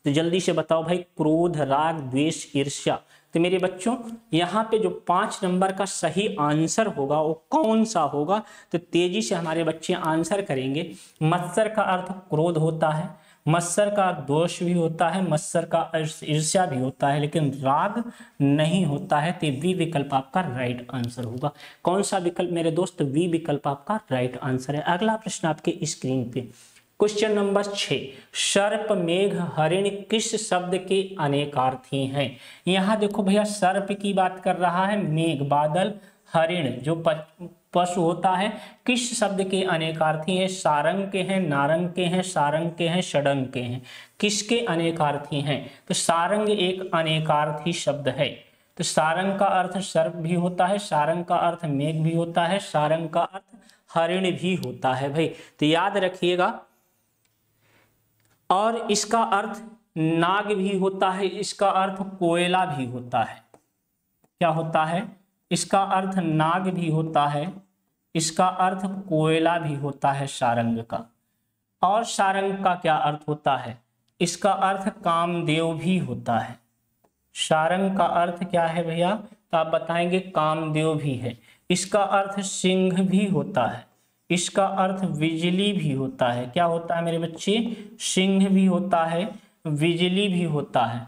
तो जल्दी से बताओ भाई, क्रोध, राग, द्वेष, ईर्ष्या। तो मेरे बच्चों यहाँ पे जो पांच नंबर का सही आंसर होगा वो कौन सा होगा? तो तेजी से हमारे बच्चे आंसर करेंगे। मत्सर का अर्थ क्रोध होता है, मत्सर का दोष भी होता है, मत्सर का ईर्ष्या भी होता है, लेकिन राग नहीं होता है। तो वी विकल्प आपका राइट आंसर होगा। कौन सा विकल्प मेरे दोस्त? वी विकल्प आपका राइट आंसर है। अगला प्रश्न आपके स्क्रीन पे, क्वेश्चन नंबर छः, सर्प, मेघ, हरिण किस शब्द के अनेकार्थी हैं? यहाँ देखो भैया, सर्प की बात कर रहा है, मेघ बादल, हरिण जो पशु होता है, किस शब्द के अनेकार्थी हैं? सारंग के हैं, नारंग के हैं, सारंग के हैं, षडंग के हैं। किसके अनेकार्थी हैं? तो सारंग एक अनेकार्थी शब्द है। तो सारंग का अर्थ सर्प भी होता है, सारंग का अर्थ मेघ भी होता है, सारंग का अर्थ हरिण भी होता है भाई। तो याद रखिएगा। और इसका अर्थ नाग भी होता है, इसका अर्थ कोयला भी होता है। क्या होता है? इसका अर्थ नाग भी होता है, इसका अर्थ कोयला भी होता है सारंग का। और सारंग का क्या अर्थ होता है? इसका अर्थ कामदेव भी होता है। सारंग का अर्थ क्या है भैया? तो आप बताएंगे कामदेव भी है। इसका अर्थ सिंह भी होता है, इसका अर्थ बिजली भी होता है। क्या होता है मेरे बच्चे? सिंह भी होता है, बिजली भी होता है,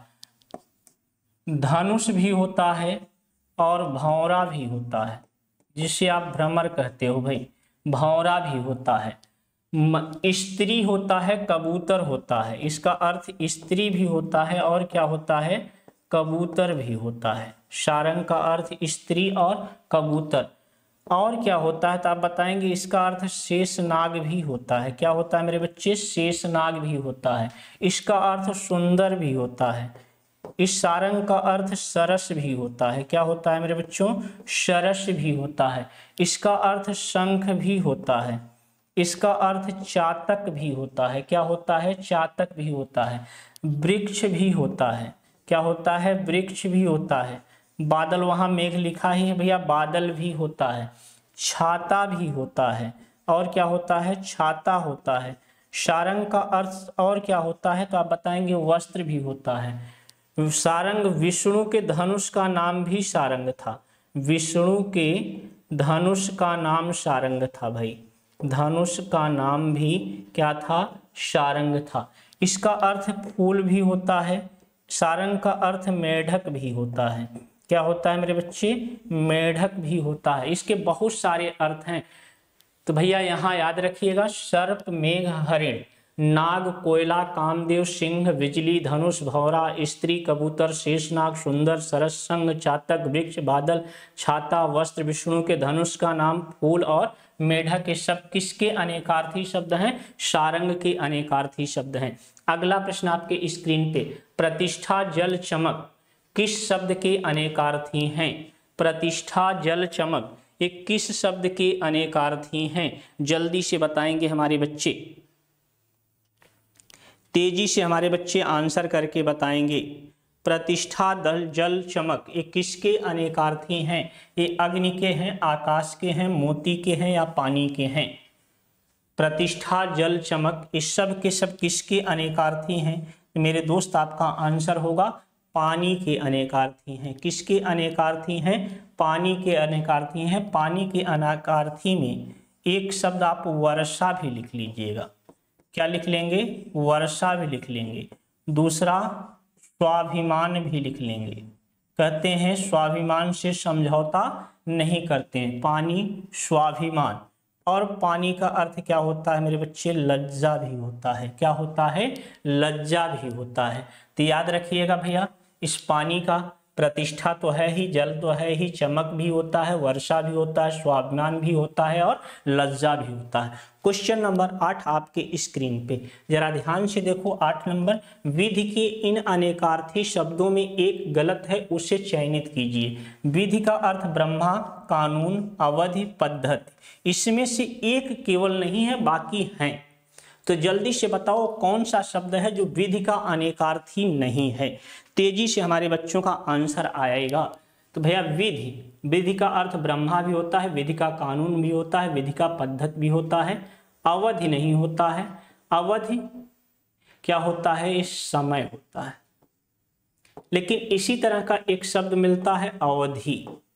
धनुष भी होता है और भौरा भी होता है, जिसे आप भ्रमर कहते हो भाई। भौरा भी होता है, स्त्री होता है, कबूतर होता है। इसका अर्थ स्त्री भी होता है और क्या होता है? कबूतर भी होता है। सारंग का अर्थ स्त्री और कबूतर। और क्या होता है? तो आप बताएंगे इसका अर्थ शेषनाग भी होता है। क्या होता है मेरे बच्चे? शेषनाग भी होता है। इसका अर्थ सुंदर भी होता है। इस सारंग का अर्थ सरस भी होता है। क्या होता है मेरे बच्चों? सरस भी होता है। इसका अर्थ शंख भी होता है, इसका अर्थ चातक भी होता है। क्या होता है? चातक भी होता है। वृक्ष भी होता है। क्या होता है? वृक्ष भी होता है। बादल, वहां मेघ लिखा ही है भैया, बादल भी होता है। छाता भी होता है। और क्या होता है? छाता होता है। सारंग का अर्थ और क्या होता है? तो आप बताएंगे वस्त्र भी होता है। सारंग, विष्णु के धनुष का नाम भी सारंग था। विष्णु के धनुष का नाम सारंग था भाई। धनुष का नाम भी क्या था? सारंग था। इसका अर्थ फूल भी होता है। सारंग का अर्थ मेढक भी होता है। क्या होता है मेरे बच्चे? मेढक भी होता है। इसके बहुत सारे अर्थ हैं। तो भैया यहाँ याद रखिएगा, सर्प, मेघ, हरिण, नाग, कोयला, कामदेव, सिंह, बिजली, धनुष, भौरा, स्त्री, कबूतर, शेषनाग, सुंदर, सरस, संग, चातक, वृक्ष, बादल, छाता, वस्त्र, विष्णु के धनुष का नाम, फूल और मेढक के शब्द किसके अनेकार्थी शब्द हैं? सारंग के अनेकार्थी शब्द हैं। अगला प्रश्न आपके स्क्रीन पे, प्रतिष्ठा, जल, चमक किस शब्द के अनेकार्थी हैं? प्रतिष्ठा, जल, चमक ये किस शब्द के अनेकार्थी हैं? जल्दी से बताएंगे हमारे बच्चे, तेजी से हमारे बच्चे आंसर करके बताएंगे। प्रतिष्ठा, दल, जल, चमक ये किसके अनेकार्थी हैं? ये अग्नि के हैं, आकाश के हैं, मोती के हैं या पानी के हैं? प्रतिष्ठा, जल, चमक इस सब के सब किसके अनेकार्थी हैं? मेरे दोस्त आपका आंसर होगा पानी के अनेकार्थी हैं। किसके अनेकार्थी हैं? पानी के अनेकार्थी हैं। पानी के अनेकार्थी में एक शब्द आप वर्षा भी लिख लीजिएगा। क्या लिख लेंगे? वर्षा भी लिख लेंगे। दूसरा स्वाभिमान भी लिख लेंगे। कहते हैं स्वाभिमान से समझौता नहीं करते हैं, पानी स्वाभिमान। और पानी का अर्थ क्या होता है मेरे बच्चे? लज्जा भी होता है। क्या होता है? लज्जा भी होता है। तो याद रखिएगा भैया, इस पानी का प्रतिष्ठा तो है ही, जल तो है ही, चमक भी होता है, वर्षा भी होता है, स्वाभिमान भी होता है और लज्जा भी होता है। क्वेश्चन नंबर आठ आपके स्क्रीन पे जरा ध्यान से देखो। आठ नंबर, विधि के इन अनेकार्थी शब्दों में एक गलत है, उसे चयनित कीजिए। विधि का अर्थ ब्रह्मा, कानून, अवधि, पद्धति। इसमें से एक केवल नहीं है, बाकी हैं। तो जल्दी से बताओ कौन सा शब्द है जो विधि का अनेकार्थी नहीं है? तेजी से हमारे बच्चों का आंसर आएगा। तो भैया विधि, विधि का अर्थ ब्रह्मा भी होता है, विधि का कानून भी होता है, विधि का पद्धति भी होता है, अवधि नहीं होता है। अवधि क्या होता है, ये समय होता है। लेकिन इसी तरह का एक शब्द मिलता है अवधि।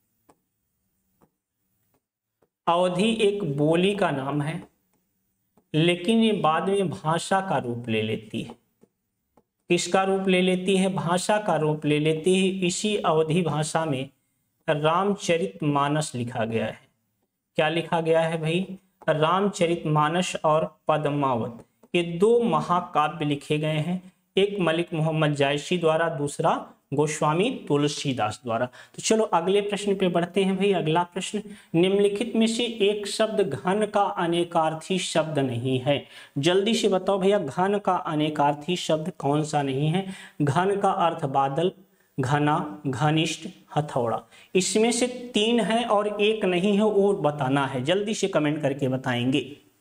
अवधि एक बोली का नाम है, लेकिन ये बाद में भाषा का रूप ले लेती है। किसका रूप ले लेती है, भाषा का रूप ले लेती है। इसी अवधि भाषा में रामचरितमानस लिखा गया है। क्या लिखा गया है भाई, रामचरितमानस और पद्मावत, ये दो महाकाव्य लिखे गए हैं। एक मलिक मोहम्मद जायसी द्वारा, दूसरा गोस्वामी तुलसीदास द्वारा। तो चलो अगले प्रश्न पे बढ़ते हैं भाई। अगला प्रश्न, निम्नलिखित में से एक शब्द घन का अनेकार्थी शब्द नहीं है। जल्दी से बताओ भैया, घन का अनेकार्थी शब्द कौन सा नहीं है। घन का अर्थ बादल, घना, घनिष्ठ, हथौड़ा। इसमें से तीन है और एक नहीं है, वो बताना है। जल्दी से कमेंट करके बताएंगे।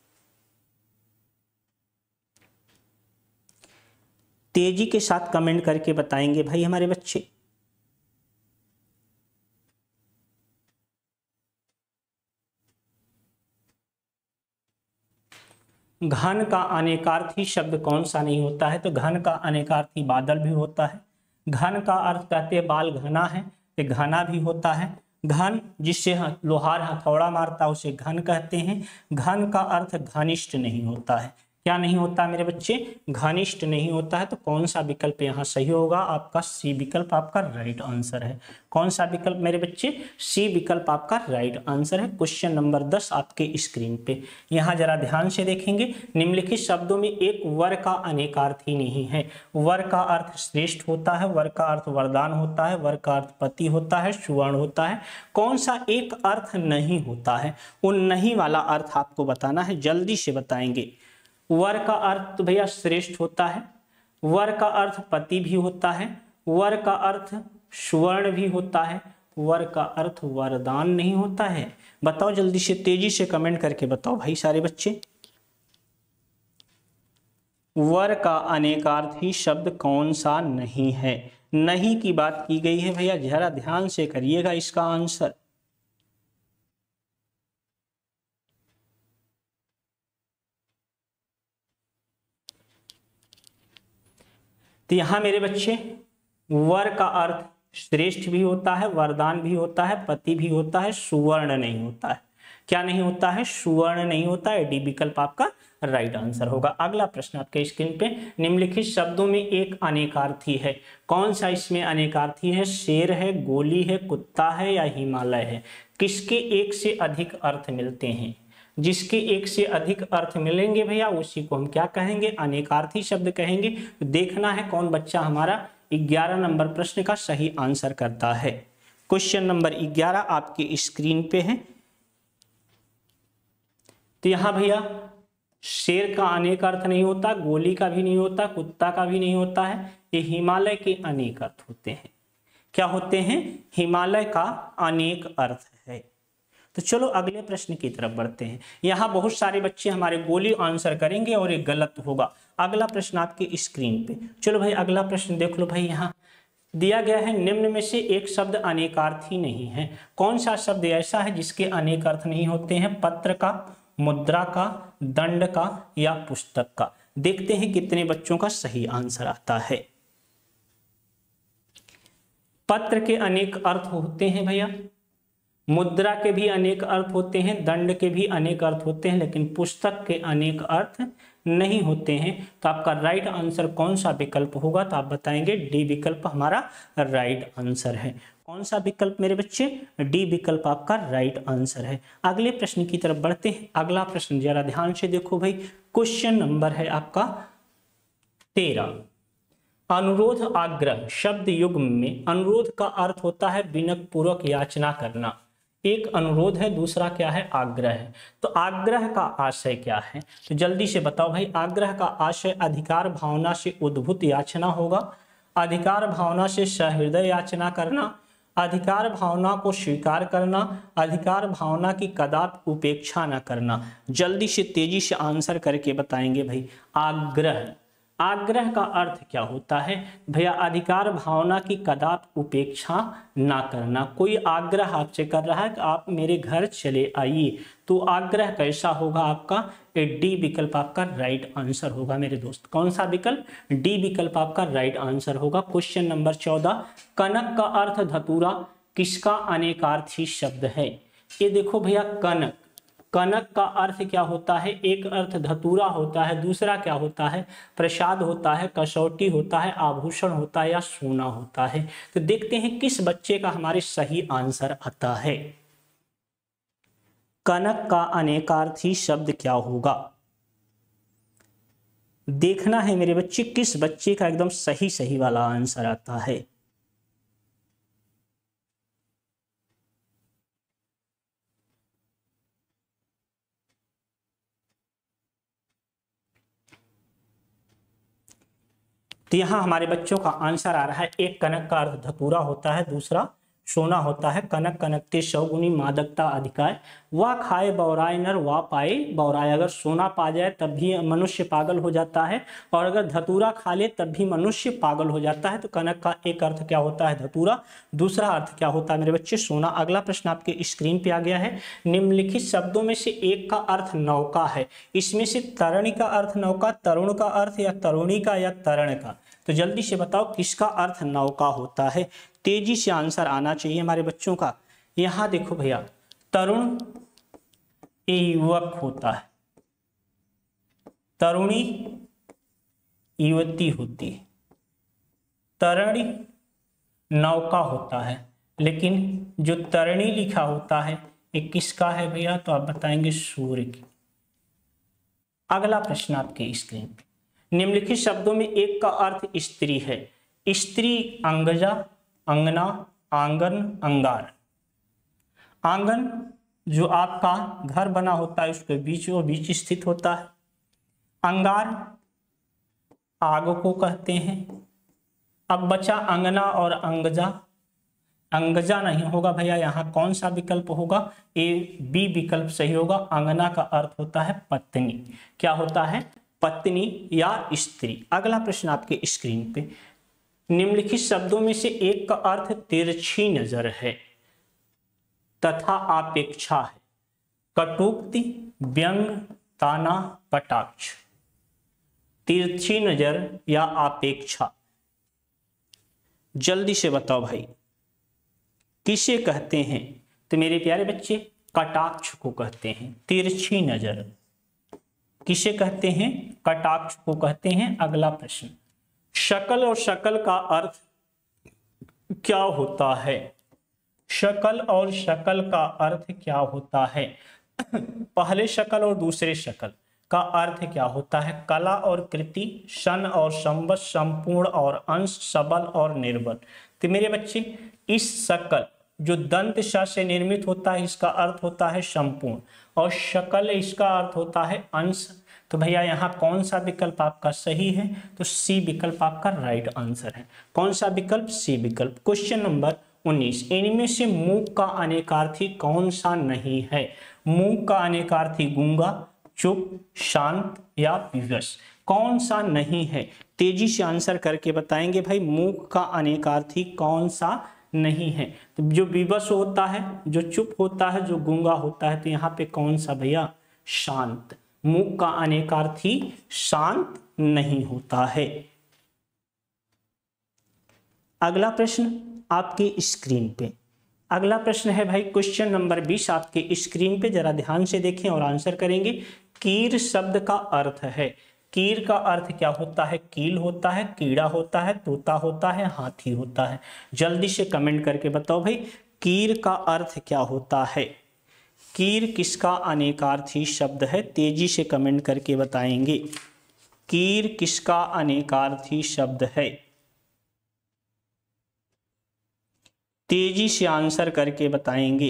तेजी के साथ कमेंट करके बताएंगे भाई हमारे बच्चे। घन का अनेकार्थी शब्द कौन सा नहीं होता है, तो घन का अनेकार्थी बादल भी होता है। घन का अर्थ कहते हैं बाल घना है, तो घना भी होता है। घन जिससे लोहार हथौड़ा मारता है उसे घन कहते हैं। घन का अर्थ घनिष्ठ नहीं होता है। क्या नहीं होता मेरे बच्चे, घनिष्ठ नहीं होता है। तो कौन सा विकल्प यहाँ सही होगा, आपका सी विकल्प आपका राइट आंसर है। कौन सा विकल्प मेरे बच्चे, सी विकल्प आपका राइट आंसर है। क्वेश्चन नंबर दस आपके स्क्रीन पे, यहाँ जरा ध्यान से देखेंगे। निम्नलिखित शब्दों में एक वर का अनेकार्थी नहीं है। वर का अर्थ श्रेष्ठ होता है, वर का अर्थ वरदान होता है, वर का अर्थ पति होता है, सुवर्ण होता है। कौन सा एक अर्थ नहीं होता है, वो नहीं वाला अर्थ आपको बताना है। जल्दी से बताएंगे। वर का अर्थ तो भैया श्रेष्ठ होता है, वर का अर्थ पति भी होता है, वर का अर्थ स्वर्ण भी होता है, वर का अर्थ वरदान नहीं होता है। बताओ जल्दी से, तेजी से कमेंट करके बताओ भाई सारे बच्चे। वर का अनेकार्थी शब्द कौन सा नहीं है, नहीं की बात की गई है भैया, जरा ध्यान से करिएगा इसका आंसर। तो यहां मेरे बच्चे वर का अर्थ श्रेष्ठ भी होता है, वरदान भी होता है, पति भी होता है, सुवर्ण नहीं होता है। क्या नहीं होता है, सुवर्ण नहीं होता है। डी विकल्प आपका राइट आंसर होगा। अगला प्रश्न आपके स्क्रीन पे, निम्नलिखित शब्दों में एक अनेकार्थी है। कौन सा इसमें अनेकार्थी है, शेर है, गोली है, कुत्ता है या हिमालय है। किसके एक से अधिक अर्थ मिलते हैं, जिसके एक से अधिक अर्थ मिलेंगे भैया उसी को हम क्या कहेंगे, अनेकार्थी शब्द कहेंगे। तो देखना है कौन बच्चा हमारा ग्यारह नंबर प्रश्न का सही आंसर करता है। क्वेश्चन नंबर ग्यारह आपके स्क्रीन पे है। तो यहां भैया शेर का अनेक अर्थ नहीं होता, गोली का भी नहीं होता, कुत्ता का भी नहीं होता है। ये हिमालय के अनेक अर्थ होते हैं। क्या होते हैं, हिमालय का अनेक अर्थ है। तो चलो अगले प्रश्न की तरफ बढ़ते हैं। यहाँ बहुत सारे बच्चे हमारे गोली आंसर करेंगे और ये गलत होगा। अगला प्रश्न आपके स्क्रीन पे, चलो भाई अगला प्रश्न देख लो भाई। यहाँ दिया गया है, निम्न में से एक शब्द अनेकार्थी नहीं है। कौन सा शब्द ऐसा है जिसके अनेक अर्थ नहीं होते हैं, पत्र का, मुद्रा का, दंड का या पुस्तक का। देखते हैं कितने बच्चों का सही आंसर आता है। पत्र के अनेक अर्थ होते हैं भैया, मुद्रा के भी अनेक अर्थ होते हैं, दंड के भी अनेक अर्थ होते हैं, लेकिन पुस्तक के अनेक अर्थ नहीं होते हैं। तो आपका राइट आंसर कौन सा विकल्प होगा, तो आप बताएंगे डी विकल्प हमारा राइट आंसर है। कौन सा विकल्प मेरे बच्चे, डी विकल्प आपका राइट आंसर है। अगले प्रश्न की तरफ बढ़ते हैं। अगला प्रश्न जरा ध्यान से देखो भाई। क्वेश्चन नंबर है आपका तेरह। अनुरोध आग्रह शब्द युग्म में अनुरोध का अर्थ होता है विनय पूर्वक याचना करना। एक अनुरोध है, दूसरा क्या है, आग्रह है। तो आग्रह का आशय क्या है, तो जल्दी से बताओ भाई। आग्रह का आशय अधिकार भावना से उद्भूत याचना होगा, अधिकार भावना से सहृदय याचना करना, अधिकार भावना को स्वीकार करना, अधिकार भावना की कदापि उपेक्षा न करना। जल्दी से तेजी से आंसर करके बताएंगे भाई। आग्रह, आग्रह का अर्थ क्या होता है भैया? अधिकार भावना की कदापि उपेक्षा ना करना। कोई आग्रह आपसे कर रहा है कि आप मेरे घर चले आइए, तो आग्रह कैसा होगा आपका? डी विकल्प आपका राइट आंसर होगा मेरे दोस्त। कौन सा विकल्प? डी विकल्प आपका राइट आंसर होगा। क्वेश्चन नंबर चौदह, कनक का अर्थ धतूरा किसका अनेकार्थी शब्द है? ये देखो भैया, कनक, कनक का अर्थ क्या होता है? एक अर्थ धतूरा होता है, दूसरा क्या होता है? प्रसाद होता है, कसौटी होता है, आभूषण होता है या सोना होता है। तो देखते हैं किस बच्चे का हमारे सही आंसर आता है। कनक का अनेकार्थी शब्द क्या होगा? देखना है मेरे बच्चे किस बच्चे का एकदम सही सही वाला आंसर आता है। तो यहाँ हमारे बच्चों का आंसर आ रहा है, एक कनक का अर्थ धतूरा होता है, दूसरा सोना होता है। कनक कनकते सौगुनी मादकता अधिकाय, वह खाए बौराए नर वा पाए बौराए। अगर सोना पा जाए तब भी मनुष्य पागल हो जाता है, और अगर धतूरा खा ले तब भी मनुष्य पागल हो जाता है। तो कनक का एक अर्थ क्या होता है? धतूरा, दूसरा अर्थ क्या होता है मेरे बच्चे? सोना। अगला प्रश्न आपके स्क्रीन पे आ गया है। निम्नलिखित शब्दों में से एक का अर्थ नौका है, इसमें से तरणि का अर्थ नौका, तरुण का अर्थ या तरुणी का या तरण का? तो जल्दी से बताओ किसका अर्थ नौका होता है? तेजी से आंसर आना चाहिए हमारे बच्चों का। यहां देखो भैया, तरुण ये युवक होता है, तरुणी युवती होती है, तरणी नौका होता है। लेकिन जो तरणी लिखा होता है ये किसका है भैया? तो आप बताएंगे सूर्य की। अगला प्रश्न आपके स्क्रीन पे, निम्नलिखित शब्दों में एक का अर्थ स्त्री है। स्त्री अंगजा, अंगना, आंगन, अंगार। आंगन जो आपका घर बना होता है उसके बीचों बीच स्थित होता है। अंगार आग को कहते हैं। अब बचा अंगना और अंगजा। अंगजा नहीं होगा भैया, यहाँ कौन सा विकल्प होगा? ए बी विकल्प सही होगा। अंगना का अर्थ होता है पत्नी। क्या होता है? पत्नी या स्त्री। अगला प्रश्न आपके स्क्रीन पे, निम्नलिखित शब्दों में से एक का अर्थ तिरछी नजर है तथा अपेक्षा है। कटुक्ति, व्यंग, ताना, कटाक्ष। तिरछी नजर या अपेक्षा, जल्दी से बताओ भाई किसे कहते हैं? तो मेरे प्यारे बच्चे कटाक्ष को कहते हैं। तिरछी नजर किसे कहते हैं? कटाक्ष को कहते हैं। अगला प्रश्न, शकल और शकल का अर्थ क्या होता है? शकल और शकल का अर्थ क्या होता है? पहले शकल और दूसरे शकल का अर्थ क्या होता है? कला और कृति, सन और संवत, संपूर्ण और अंश, सबल और निर्बल। तो मेरे बच्चे इस शकल जो दंत श से निर्मित होता है इसका अर्थ होता है संपूर्ण, और शकल इसका अर्थ होता है अंश। तो भैया यहाँ कौन सा विकल्प आपका सही है? तो सी विकल्प आपका राइट आंसर है। कौन सा विकल्प? सी विकल्प। क्वेश्चन नंबर उन्नीस, इनमें से मूक का अनेकार्थी कौन सा नहीं है? मूक का अनेकार्थी गूंगा, चुप, शांत या विवश? कौन सा नहीं है? तेजी से आंसर करके बताएंगे भाई, मूक का अनेकार्थी कौन सा नहीं है? तो जो विवश होता है, जो चुप होता है, जो गूंगा होता है, तो यहाँ पे कौन सा भैया? शांत। मूक का अनेकार्थी शांत नहीं होता है। अगला प्रश्न आपकी स्क्रीन पे, अगला प्रश्न है भाई क्वेश्चन नंबर बीस आपके स्क्रीन पे, जरा ध्यान से देखें और आंसर करेंगे। कीर शब्द का अर्थ है। कीर का अर्थ क्या होता है? कील होता है, कीड़ा होता है, तोता होता है, हाथी होता है। जल्दी से कमेंट करके बताओ भाई कीर का अर्थ क्या होता है? कीर किसका अनेकार्थी शब्द है? तेजी से कमेंट करके बताएंगे कीर किसका अनेकार्थी शब्द है। तेजी से आंसर करके बताएंगे।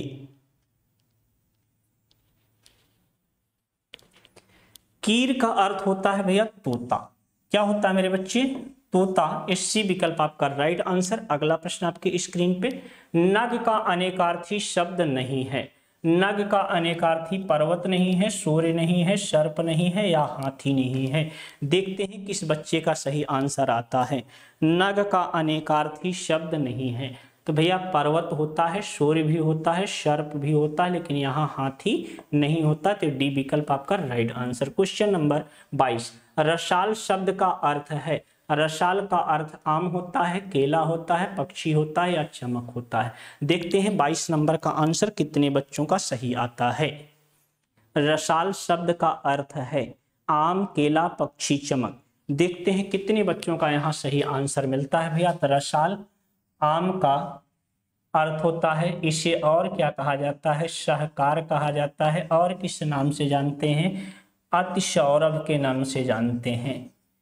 कीर का अर्थ होता है भैया तोता। क्या होता है मेरे बच्चे? तोता। एस सी विकल्प आपका राइट आंसर। अगला प्रश्न आपके स्क्रीन पे, नग का अनेकार्थी शब्द नहीं है। नग का अनेकार्थी पर्वत नहीं है, सूर्य नहीं है, सर्प नहीं है या हाथी नहीं है। देखते हैं किस बच्चे का सही आंसर आता है। नग का अनेकार्थी शब्द नहीं है, तो भैया पर्वत होता है, सूर्य भी होता है, सर्प भी होता है, लेकिन यहाँ हाथी नहीं होता, तो डी विकल्प आपका राइट आंसर। क्वेश्चन नंबर बाईस, रसाल शब्द का अर्थ है। रसाल का अर्थ आम होता है, केला होता है, पक्षी होता है या चमक होता है। देखते हैं बाईस नंबर का आंसर कितने बच्चों का सही आता है। रसाल शब्द का अर्थ है आम, केला, पक्षी, चमक। देखते हैं कितने बच्चों का यहाँ सही आंसर मिलता है। भैया रसाल आम का अर्थ होता है, इसे और क्या कहा जाता है, शाहकार कहा जाता है, और किस नाम से जानते हैं, अतिसौरभ के नाम से जानते हैं,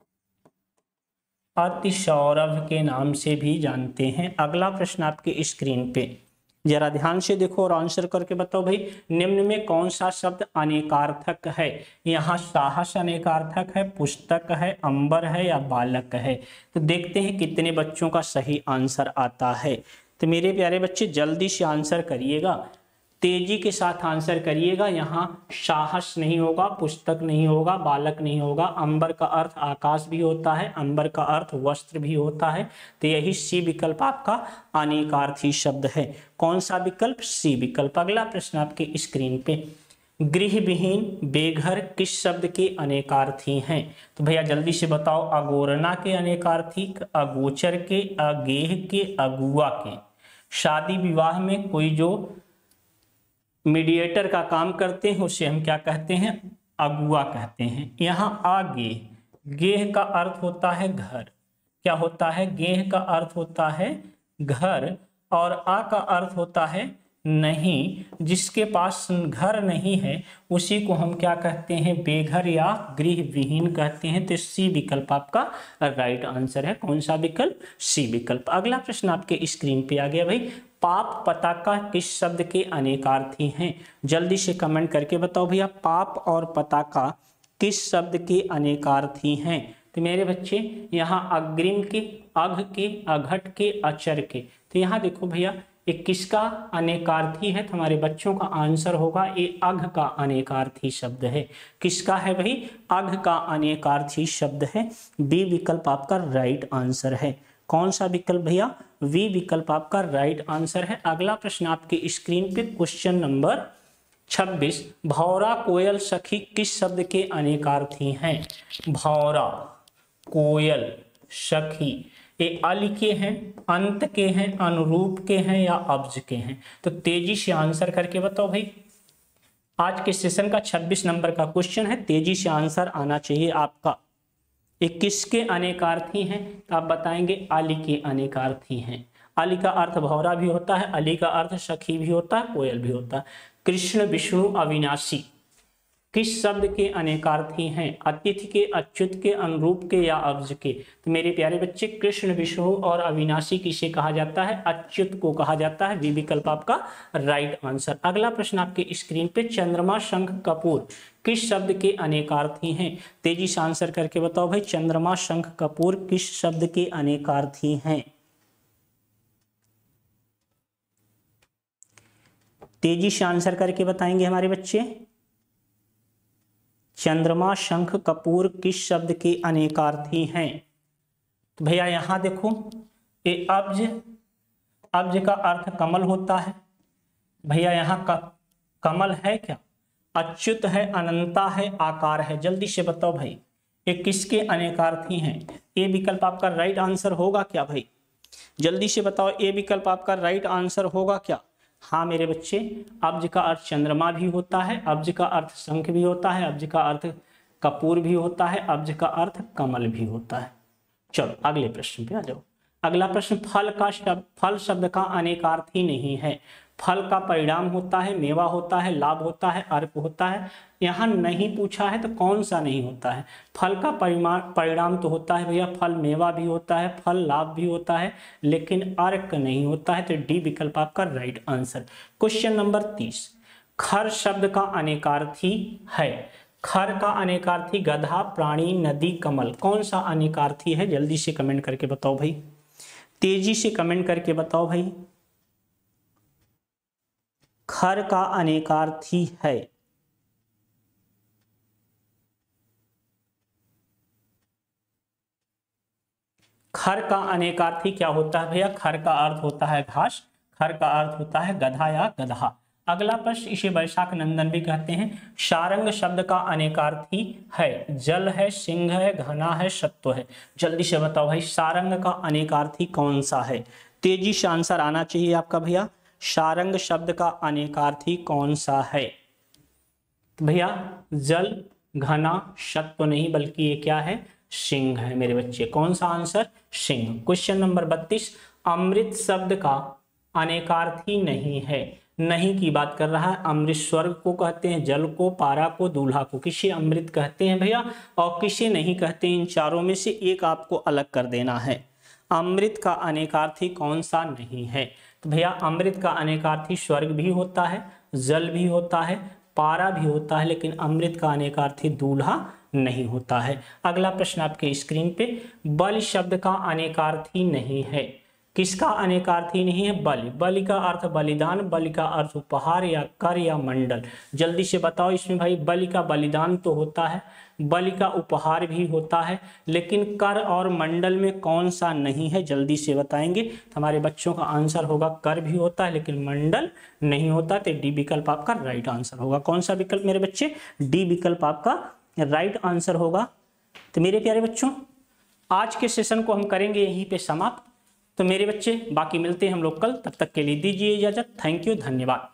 अतिसौरभ के नाम से भी जानते हैं। अगला प्रश्न आपके स्क्रीन पे जरा ध्यान से देखो और आंसर करके बताओ भाई, निम्न में कौन सा शब्द अनेकार्थक है। यहाँ साहस अनेकार्थक है, पुस्तक है, अंबर है या बालक है। तो देखते हैं कितने बच्चों का सही आंसर आता है। तो मेरे प्यारे बच्चे जल्दी से आंसर करिएगा, तेजी के साथ आंसर करिएगा। यहाँ साहस नहीं होगा, पुस्तक नहीं होगा, बालक नहीं होगा। अंबर का अर्थ आकाश भी होता है, अंबर का अर्थ वस्त्र भी होता है, तो यही सी विकल्प आपका अनेकार्थी शब्द है। कौन सा विकल्प, सी विकल्प। अगला प्रश्न आपके स्क्रीन पे, गृहविहीन, बेघर किस शब्द के अनेकार्थी हैं। तो भैया जल्दी से बताओ, अगोरना के अनेकार्थी, अगोचर के, अगेह के, अगुआ के। शादी विवाह में कोई जो मीडिएटर का काम करते हैं उसे हम क्या कहते हैं, अगुआ कहते हैं। यहाँ आगे गेह का अर्थ होता है घर, क्या होता है, गेह का अर्थ होता है घर, और आ का अर्थ होता है नहीं। जिसके पास घर नहीं है उसी को हम क्या कहते हैं, बेघर या गृह विहीन कहते हैं। तो सी विकल्प आपका राइट आंसर है। कौन सा विकल्प, सी विकल्प। अगला प्रश्न आपके स्क्रीन पे आ गया भाई, पाप पताका किस शब्द के अनेकार्थी हैं। जल्दी से कमेंट करके बताओ भैया, पाप और पताका किस शब्द के अनेकार्थी हैं। तो मेरे बच्चे यहाँ अग्रिम के, अघ के, अघट के, अचर के। तो यहाँ देखो भैया ये किसका अनेकार्थी है, तो हमारे बच्चों का आंसर होगा ये अघ का अनेकार्थी शब्द है। किसका है भाई, अघ का अनेकार्थी शब्द है। बी विकल्प आपका राइट आंसर है। कौन सा विकल्प भैया, वी विकल्प आपका राइट आंसर है। अगला प्रश्न आपके स्क्रीन पे क्वेश्चन नंबर छब्बीस, भौरा कोयल सखी किस शब्द के अनेकार्थी हैं। भौरा कोयल सखी ये अल के हैं, अंत के हैं, अनुरूप के हैं या अब्ज के हैं। तो तेजी से आंसर करके बताओ भाई। आज के सेशन का छब्बीस नंबर का क्वेश्चन है, तेजी से आंसर आना चाहिए आपका। ये किसके अनेकार्थी हैं, तो आप बताएंगे अली के अनेकार्थी हैं। अली का अर्थ भौरा भी होता है, अली का अर्थ सखी भी होता है, कोयल भी होता है। कृष्ण विष्णु अविनाशी किस शब्द के अनेकार्थी हैं। अतिथि के, अच्युत के, अनुरूप के या अब्ज के। तो मेरे प्यारे बच्चे कृष्ण विष्णु और अविनाशी किसे कहा जाता है, अच्युत को कहा जाता है। वी विकल्प आपका राइट आंसर। अगला प्रश्न आपके स्क्रीन पे, चंद्रमा शंख कपूर किस शब्द के अनेकार्थी हैं। तेजी से आंसर करके बताओ भाई, चंद्रमा शंख कपूर किस शब्द के अनेकार्थी हैं। तेजी से आंसर करके बताएंगे हमारे बच्चे, चंद्रमा शंख कपूर किस शब्द के अनेकार्थी हैं। तो भैया यहां देखो, ये अब्ज, अब्ज का अर्थ कमल होता है। भैया यहाँ का कमल है क्या, अच्युत है, अनंता है, आकार है। जल्दी से बताओ भाई ये किसके अनेकार्थी हैं। ये विकल्प आपका राइट आंसर होगा क्या भाई, जल्दी से बताओ। ये विकल्प आपका राइट आंसर होगा क्या। हाँ मेरे बच्चे, अब्ज का अर्थ चंद्रमा भी होता है, अब्ज का अर्थ शंख भी होता है, अब्ज का अर्थ कपूर भी होता है, अब्ज का अर्थ कमल भी होता है। चलो अगले प्रश्न पे आ जाओ। अगला प्रश्न, फल का शब्द, फल शब्द का अनेकार्थी नहीं है। फल का परिणाम होता है, मेवा होता है, लाभ होता है, अर्क होता है। यहाँ नहीं पूछा है तो कौन सा नहीं होता है। फल का परिमाण परिणाम तो होता है भैया, फल मेवा भी होता है, फल लाभ भी होता है, लेकिन अर्क नहीं होता है। तो डी विकल्प आपका राइट आंसर। क्वेश्चन नंबर तीस, खर शब्द का अनेकार्थी है। खर का अनेकार्थी गधा, प्राणी, नदी, कमल। कौन सा अनेकार्थी है, जल्दी से कमेंट करके बताओ भाई, तेजी से कमेंट करके बताओ भाई। खर का अनेकार्थी है। खर का अनेकार्थी क्या होता है भैया? खर का अर्थ होता है घास, खर का अर्थ होता है गधा या गधा। अगला प्रश्न, इसे वैशाख नंदन भी कहते हैं। सारंग शब्द का अनेकार्थी है। जल है, सिंह है, घना है, सत्व है। जल्दी से बताओ भाई, सारंग का अनेकार्थी कौन सा है? तेजी से आंसर आना चाहिए आपका भैया। सारंग शब्द का अनेकार्थी कौन सा है? भैया जल, घना, सत्व नहीं, बल्कि ये क्या है? सिंह है मेरे बच्चे। कौन सा आंसर? सिंह। क्वेश्चन नंबर बत्तीस, अमृत शब्द का अनेकार्थी नहीं है। नहीं की बात कर रहा है। अमृत स्वर्ग को कहते हैं, जल को, पारा को, दूल्हा को। किसे अमृत कहते हैं भैया और किसे नहीं कहते? इन चारों में से एक आपको अलग कर देना है। अमृत का अनेकार्थी कौन सा नहीं है? तो भैया अमृत का अनेकार्थी स्वर्ग भी होता है, जल भी होता है, पारा भी होता है, लेकिन अमृत का अनेकार्थी दूल्हा नहीं होता है। अगला प्रश्न आपके स्क्रीन पे, बलि शब्द का अनेकार्थी नहीं है। किसका अनेकार्थी नहीं है? बलि। बलि का अर्थ बलिदान, बलि का अर्थ उपहार या कर या मंडल। जल्दी से बताओ इसमें भाई, बलि का बलिदान तो होता है, बलि का उपहार भी होता है, लेकिन कर और मंडल में कौन सा नहीं है? जल्दी से बताएंगे। हमारे बच्चों का आंसर होगा कर भी होता है लेकिन मंडल नहीं होता। तो डी विकल्प आपका राइट आंसर होगा। कौन सा विकल्प मेरे बच्चे? डी विकल्प आपका राइट आंसर होगा। तो मेरे प्यारे बच्चों, आज के सेशन को हम करेंगे यहीं पे समाप्त। तो मेरे बच्चे बाकी मिलते हैं हम लोग कल, तब तक के लिए दीजिए इजाजत। थैंक यू, धन्यवाद।